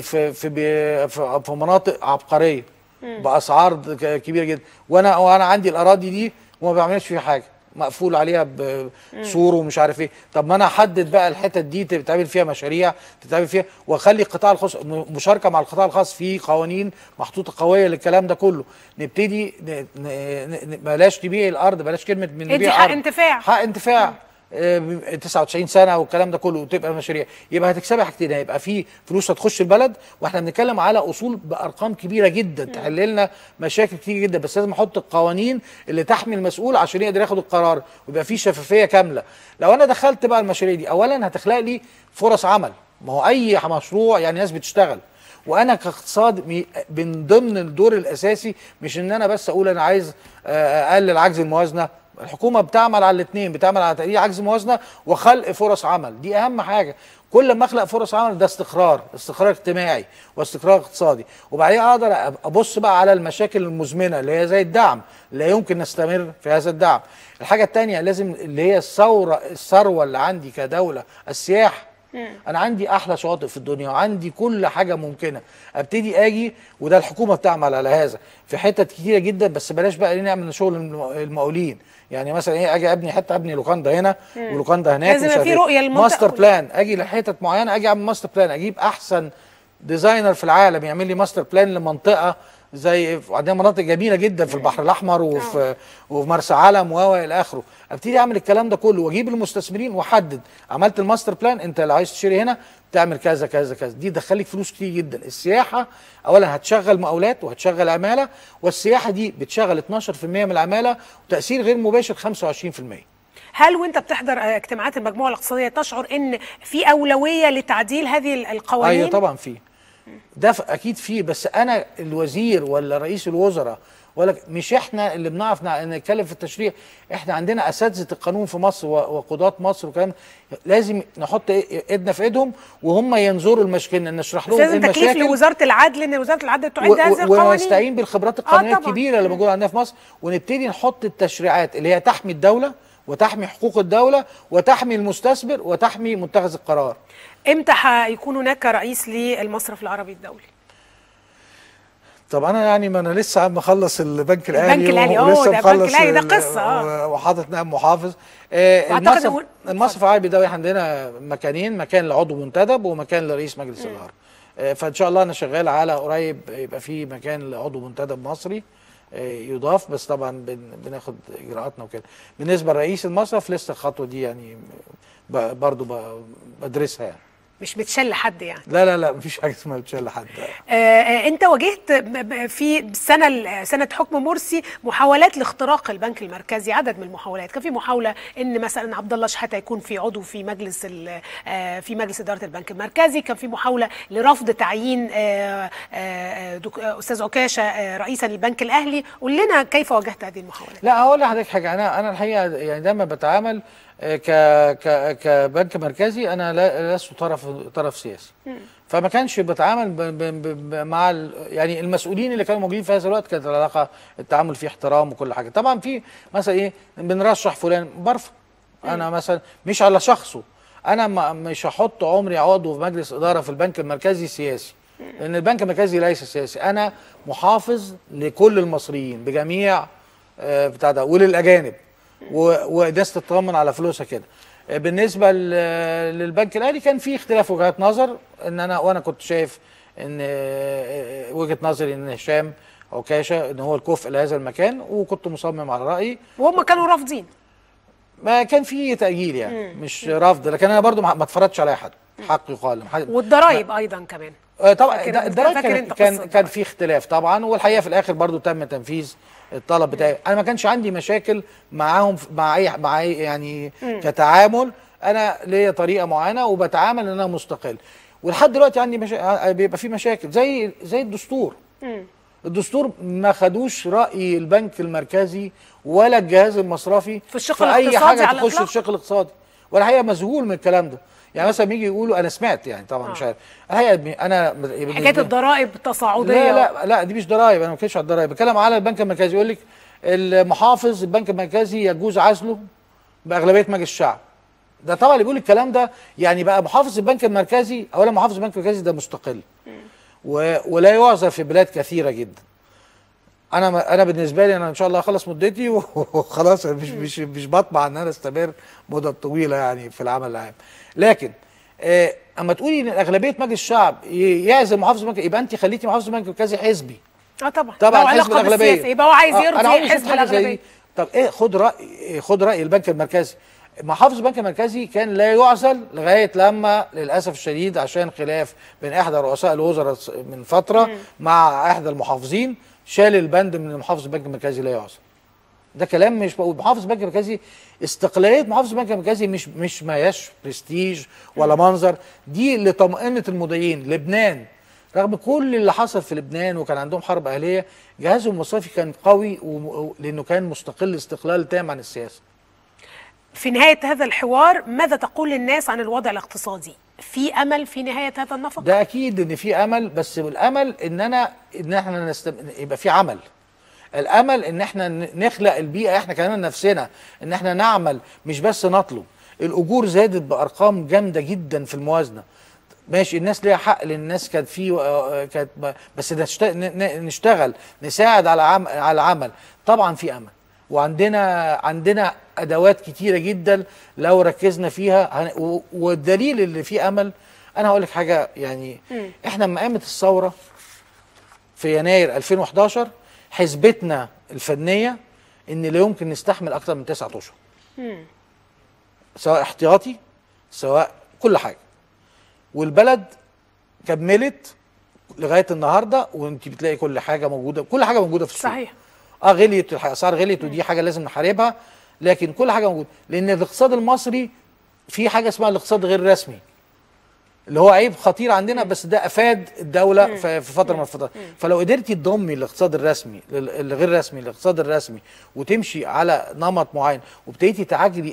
في مناطق عبقرية بأسعار كبيرة جدا، وأنا عندي الأراضي دي وما بعملش فيها حاجة، مقفول عليها بسور ومش عارف ايه. طب ما انا احدد بقى الحتت دي تتعمل فيها مشاريع، تتعمل فيها، واخلي القطاع الخاص مشاركه مع القطاع الخاص في قوانين محطوطه قويه للكلام ده كله. نبتدي بلاش نبيع الارض، بلاش كلمه من نبيع حق انتفاع، حق انتفاع 99 سنه والكلام ده كله، وتبقى مشاريع. يبقى هتكسبي حاجتين، هيبقى في فلوس هتخش البلد، واحنا بنتكلم على اصول بارقام كبيره جدا تحل لنا مشاكل كتير جدا. بس لازم احط القوانين اللي تحمي المسؤول عشان يقدر ياخد القرار، ويبقى في شفافيه كامله. لو انا دخلت بقى المشاريع دي، اولا هتخلق لي فرص عمل. ما هو اي مشروع يعني ناس بتشتغل، وانا كاقتصاد من ضمن الدور الاساسي مش ان انا بس اقول انا عايز اقلل عجز الموازنه. الحكومه بتعمل على الاثنين، بتعمل على تقليل عجز موازنه وخلق فرص عمل. دي اهم حاجه. كل ما اخلق فرص عمل ده استقرار اجتماعي واستقرار اقتصادي. وبعدين اقدر ابص بقى على المشاكل المزمنه اللي هي زي الدعم، لا يمكن نستمر في هذا الدعم. الحاجه الثانيه لازم اللي هي الثروه اللي عندي كدوله، السياحه. انا عندي احلى شواطئ في الدنيا، وعندي كل حاجه ممكنه. ابتدي اجي، وده الحكومه بتعمل على هذا في حتت كتيره جدا. بس بلاش بقى نعمل شغل المقاولين. يعني مثلا ايه، اجي ابني حته، ابني لوكاندا هنا ولوكاندا هناك، لازم في رؤيه للمنطقه، ماستر بلان. اجي لحتت معينه، اجي اعمل ماستر بلان، اجيب احسن ديزاينر في العالم يعمل لي ماستر بلان لمنطقه. زي عندنا مناطق جميله جدا في البحر الاحمر وفي مرسى علم والى اخره. ابتدي اعمل الكلام ده كله، واجيب المستثمرين واحدد. عملت الماستر بلان، انت لو عايز تشتري هنا تعمل كذا كذا كذا. دي تدخلك فلوس كتير جدا. السياحه اولا هتشغل مقاولات وهتشغل عماله، والسياحه دي بتشغل 12% من العماله، وتاثير غير مباشر 25%. هل وانت بتحضر اجتماعات المجموعه الاقتصاديه تشعر ان في اولويه لتعديل هذه القوانين؟ ايوه طبعا في ده، اكيد فيه. بس انا الوزير ولا رئيس الوزراء ولا مش احنا اللي بنعرف نتكلم في التشريع. احنا عندنا اساتذه القانون في مصر وقضاة مصر وكلام. لازم نحط ايدنا في ايدهم وهم ينظروا المشكله، نشرح لهم لازم تكليف لوزاره العدل ان وزاره العدل تعد هذه القوانين، ونستعين بالخبرات القانونيه الكبيره اللي موجوده عندنا في مصر، ونبتدي نحط التشريعات اللي هي تحمي الدوله وتحمي حقوق الدوله وتحمي المستثمر وتحمي متخذ القرار. امتى هيكون هناك رئيس للمصرف العربي الدولي؟ طب انا يعني ما انا لسه عم بخلص البنك الاهلي، ولسه مخلص ده قصه وحاطط نائب محافظ. المصرف العربي ده عندنا مكانين، مكان لعضو منتدب ومكان لرئيس مجلس الاداره. فان شاء الله انا شغال على قريب يبقى في مكان لعضو منتدب مصري يضاف، بس طبعا بناخد اجراءاتنا وكده. بالنسبه لرئيس المصرف لسه الخطوه دي يعني برضو بدرسها يعني. مش بتشل حد يعني. لا لا لا، مفيش حاجه اسمها بتشيل حد. انت واجهت في سنه حكم مرسي محاولات لاختراق البنك المركزي، عدد من المحاولات. كان في محاوله ان مثلا عبد الله شحاته يكون في عضو في مجلس في مجلس اداره البنك المركزي، كان في محاوله لرفض تعيين استاذ عكاشه رئيسا للبنك الاهلي. قول لنا كيف واجهت هذه المحاولات. لا، هقول لحضرتك حاجه. انا الحقيقه يعني دايما بتعامل كبنك مركزي. انا لست طرف سياسي، فما كانش بتعامل مع يعني المسؤولين اللي كانوا موجودين في هذا الوقت. كانت العلاقه التعامل فيه احترام وكل حاجه. طبعا في مثلا ايه، بنرشح فلان برفض. انا مثلا مش على شخصه، انا مش هحط عمري عضو في مجلس اداره في البنك المركزي سياسي، لان البنك المركزي ليس سياسي. انا محافظ لكل المصريين بجميع بتاع ده، وللاجانب، وناس تطمن على فلوسها كده. بالنسبه للبنك الاهلي كان في اختلاف وجهات نظر، وانا كنت شايف ان وجهه نظري ان هشام عكاشه ان هو الكفء لهذا المكان، وكنت مصمم على رايي، وهم كانوا رافضين. ما كان في تأجيل يعني، مش رفض. لكن انا برضو ما اتفرضتش على حد، حق يقال. والضرايب ايضا كمان. طبعا الضرايب كان في اختلاف طبعا، والحقيقه في الاخر برضو تم تنفيذ الطلب بتاعي. انا ما كانش عندي مشاكل معاهم مع اي يعني كتعامل. انا ليا طريقه معينه وبتعامل ان انا مستقل، ولحد دلوقتي عندي بيبقى في مشاكل زي الدستور. الدستور ما خدوش راي البنك المركزي ولا الجهاز المصرفي في الشق في الاقتصادي، اي حاجه على تخش في الشق الاقتصادي. وانا الحقيقه مذهول من الكلام ده. يعني مثلا يجي يقولوا، انا سمعت يعني طبعا مش عارف الحقيقه، انا حكايه الضرائب التصاعديه. لا دي مش ضرائب، انا ما بتكلمش على الضرائب، بتكلم على البنك المركزي. يقول لك المحافظ البنك المركزي يجوز عزله باغلبيه مجلس الشعب. ده طبعا اللي بيقول الكلام ده يعني بقى محافظ البنك المركزي. اولا محافظ البنك المركزي ده مستقل ولا يعذر في بلاد كثيره جدا. انا بالنسبه لي، انا ان شاء الله اخلص مدتي وخلاص. مش بطمع ان انا استمر مده طويله يعني في العمل العام. لكن اما تقولي ان اغلبيه مجلس الشعب يعزل محافظ البنك، يبقى انت خليتي محافظ البنك المركزي حزبي. طبعا حزب الاغلبيه، يبقى هو عايز يرضي حزب الاغلبيه. طب ايه، خد راي البنك المركزي. محافظ البنك المركزي كان لا يعزل لغايه لما للاسف الشديد عشان خلاف بين احدى رؤساء الوزراء من فتره مع احدى المحافظين، شال البند من محافظ البنك المركزي لا يعزل. ده كلام مش بقول. محافظ البنك المركزي، استقلاليه محافظ البنك المركزي مش ما هياش برستيج ولا منظر، دي لطمأنة المودعين. لبنان رغم كل اللي حصل في لبنان وكان عندهم حرب اهليه، جهازهم المصرفي كان قوي لانه كان مستقل استقلال تام عن السياسه. في نهايه هذا الحوار، ماذا تقول للناس عن الوضع الاقتصادي؟ في امل في نهايه هذا النفق؟ ده اكيد ان في امل، بس الامل ان احنا يبقى في عمل. الامل ان احنا نخلق البيئه احنا كمان نفسنا، ان احنا نعمل مش بس نطلب. الاجور زادت بارقام جامده جدا في الموازنه. ماشي، الناس ليها حق، لان الناس كانت بس نشتغل نساعد على العمل. طبعا في امل، وعندنا ادوات كتيره جدا لو ركزنا فيها. والدليل اللي فيه امل، انا هقول لك حاجه يعني. احنا لما قامت الثوره في يناير 2011 حسبتنا الفنيه ان لا يمكن نستحمل اكتر من 9 اشهر، سواء احتياطي سواء كل حاجه. والبلد كملت لغايه النهارده، وانت بتلاقي كل حاجه موجوده في السوق. صحيح. غليت الاسعار، غليت، ودي حاجه لازم نحاربها. لكن كل حاجه موجوده، لان الاقتصاد المصري في حاجه اسمها الاقتصاد غير رسمي، اللي هو عيب خطير عندنا، بس ده افاد الدوله في فتره من الفترات. فلو قدرتي تضمي الاقتصاد الرسمي الغير رسمي الاقتصاد الرسمي، وتمشي على نمط معين، وابتديتي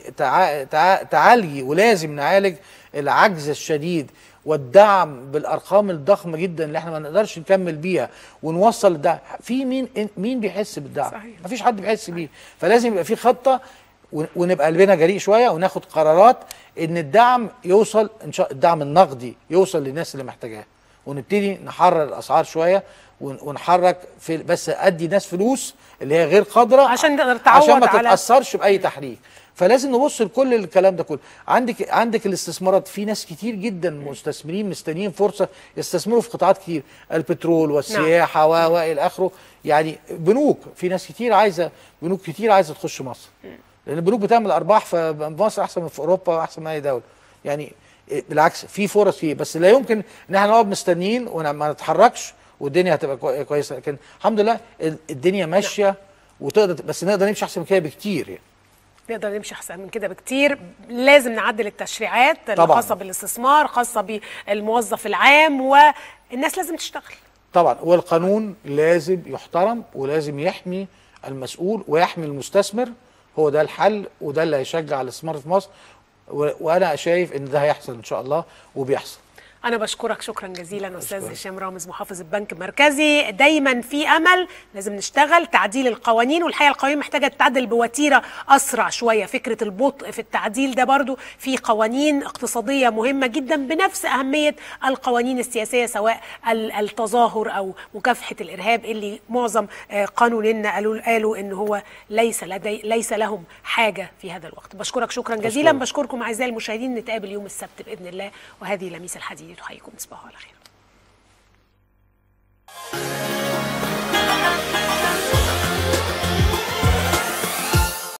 تعالجي، ولازم نعالج العجز الشديد والدعم بالارقام الضخمه جدا اللي احنا ما نقدرش نكمل بيها، ونوصل الدعم. في مين بيحس بالدعم؟ صحيح. مفيش حد بيحس بيه. فلازم يبقى في خطه، ونبقى قلبنا جريء شويه، وناخد قرارات ان الدعم يوصل، الدعم النقدي يوصل للناس اللي محتاجاه، ونبتدي نحرر الاسعار شويه، ونحرك بس ادي ناس فلوس اللي هي غير قادره عشان تقدر تعوض، عشان ما تتاثرش باي تحريك. فلازم نبص لكل الكلام ده كله. عندك الاستثمارات، في ناس كتير جدا مستثمرين مستنيين فرصه يستثمروا في قطاعات كتير، البترول والسياحه والى اخره. يعني بنوك، في ناس كتير عايزه، بنوك كتير عايزه تخش مصر، لان البنوك بتعمل ارباح في مصر احسن من في اوروبا واحسن من اي دوله. يعني بالعكس في فرص فيه، بس لا يمكن ان احنا نقعد مستنيين وما نتحركش والدنيا هتبقى كويسه. لكن الحمد لله الدنيا ماشيه وتقدر، بس نقدر نمشي احسن من كده بكتير يعني. نقدر نمشي احسن من كده بكتير. لازم نعدل التشريعات الخاصه بالاستثمار، خاصه بالموظف العام، والناس لازم تشتغل طبعا. والقانون لازم يحترم ولازم يحمي المسؤول ويحمي المستثمر. هو ده الحل وده اللي هيشجع الاستثمار في مصر، وانا شايف ان ده هيحصل ان شاء الله وبيحصل. أنا بشكرك شكرا جزيلا أستاذ هشام رامز محافظ البنك المركزي. دايما في أمل، لازم نشتغل تعديل القوانين، والحقيقة القوانين محتاجة تتعدل بوتيرة أسرع شوية. فكرة البطء في التعديل ده برضو في قوانين اقتصادية مهمة جدا بنفس أهمية القوانين السياسية، سواء التظاهر أو مكافحة الإرهاب اللي معظم قانوننا قالوا إن هو ليس لهم حاجة في هذا الوقت. بشكرك شكرا جزيلا. بشكركم أعزائي المشاهدين، نتقابل يوم السبت بإذن الله، وهذه لميس الحديد تحييكم. تصبحوا على خير.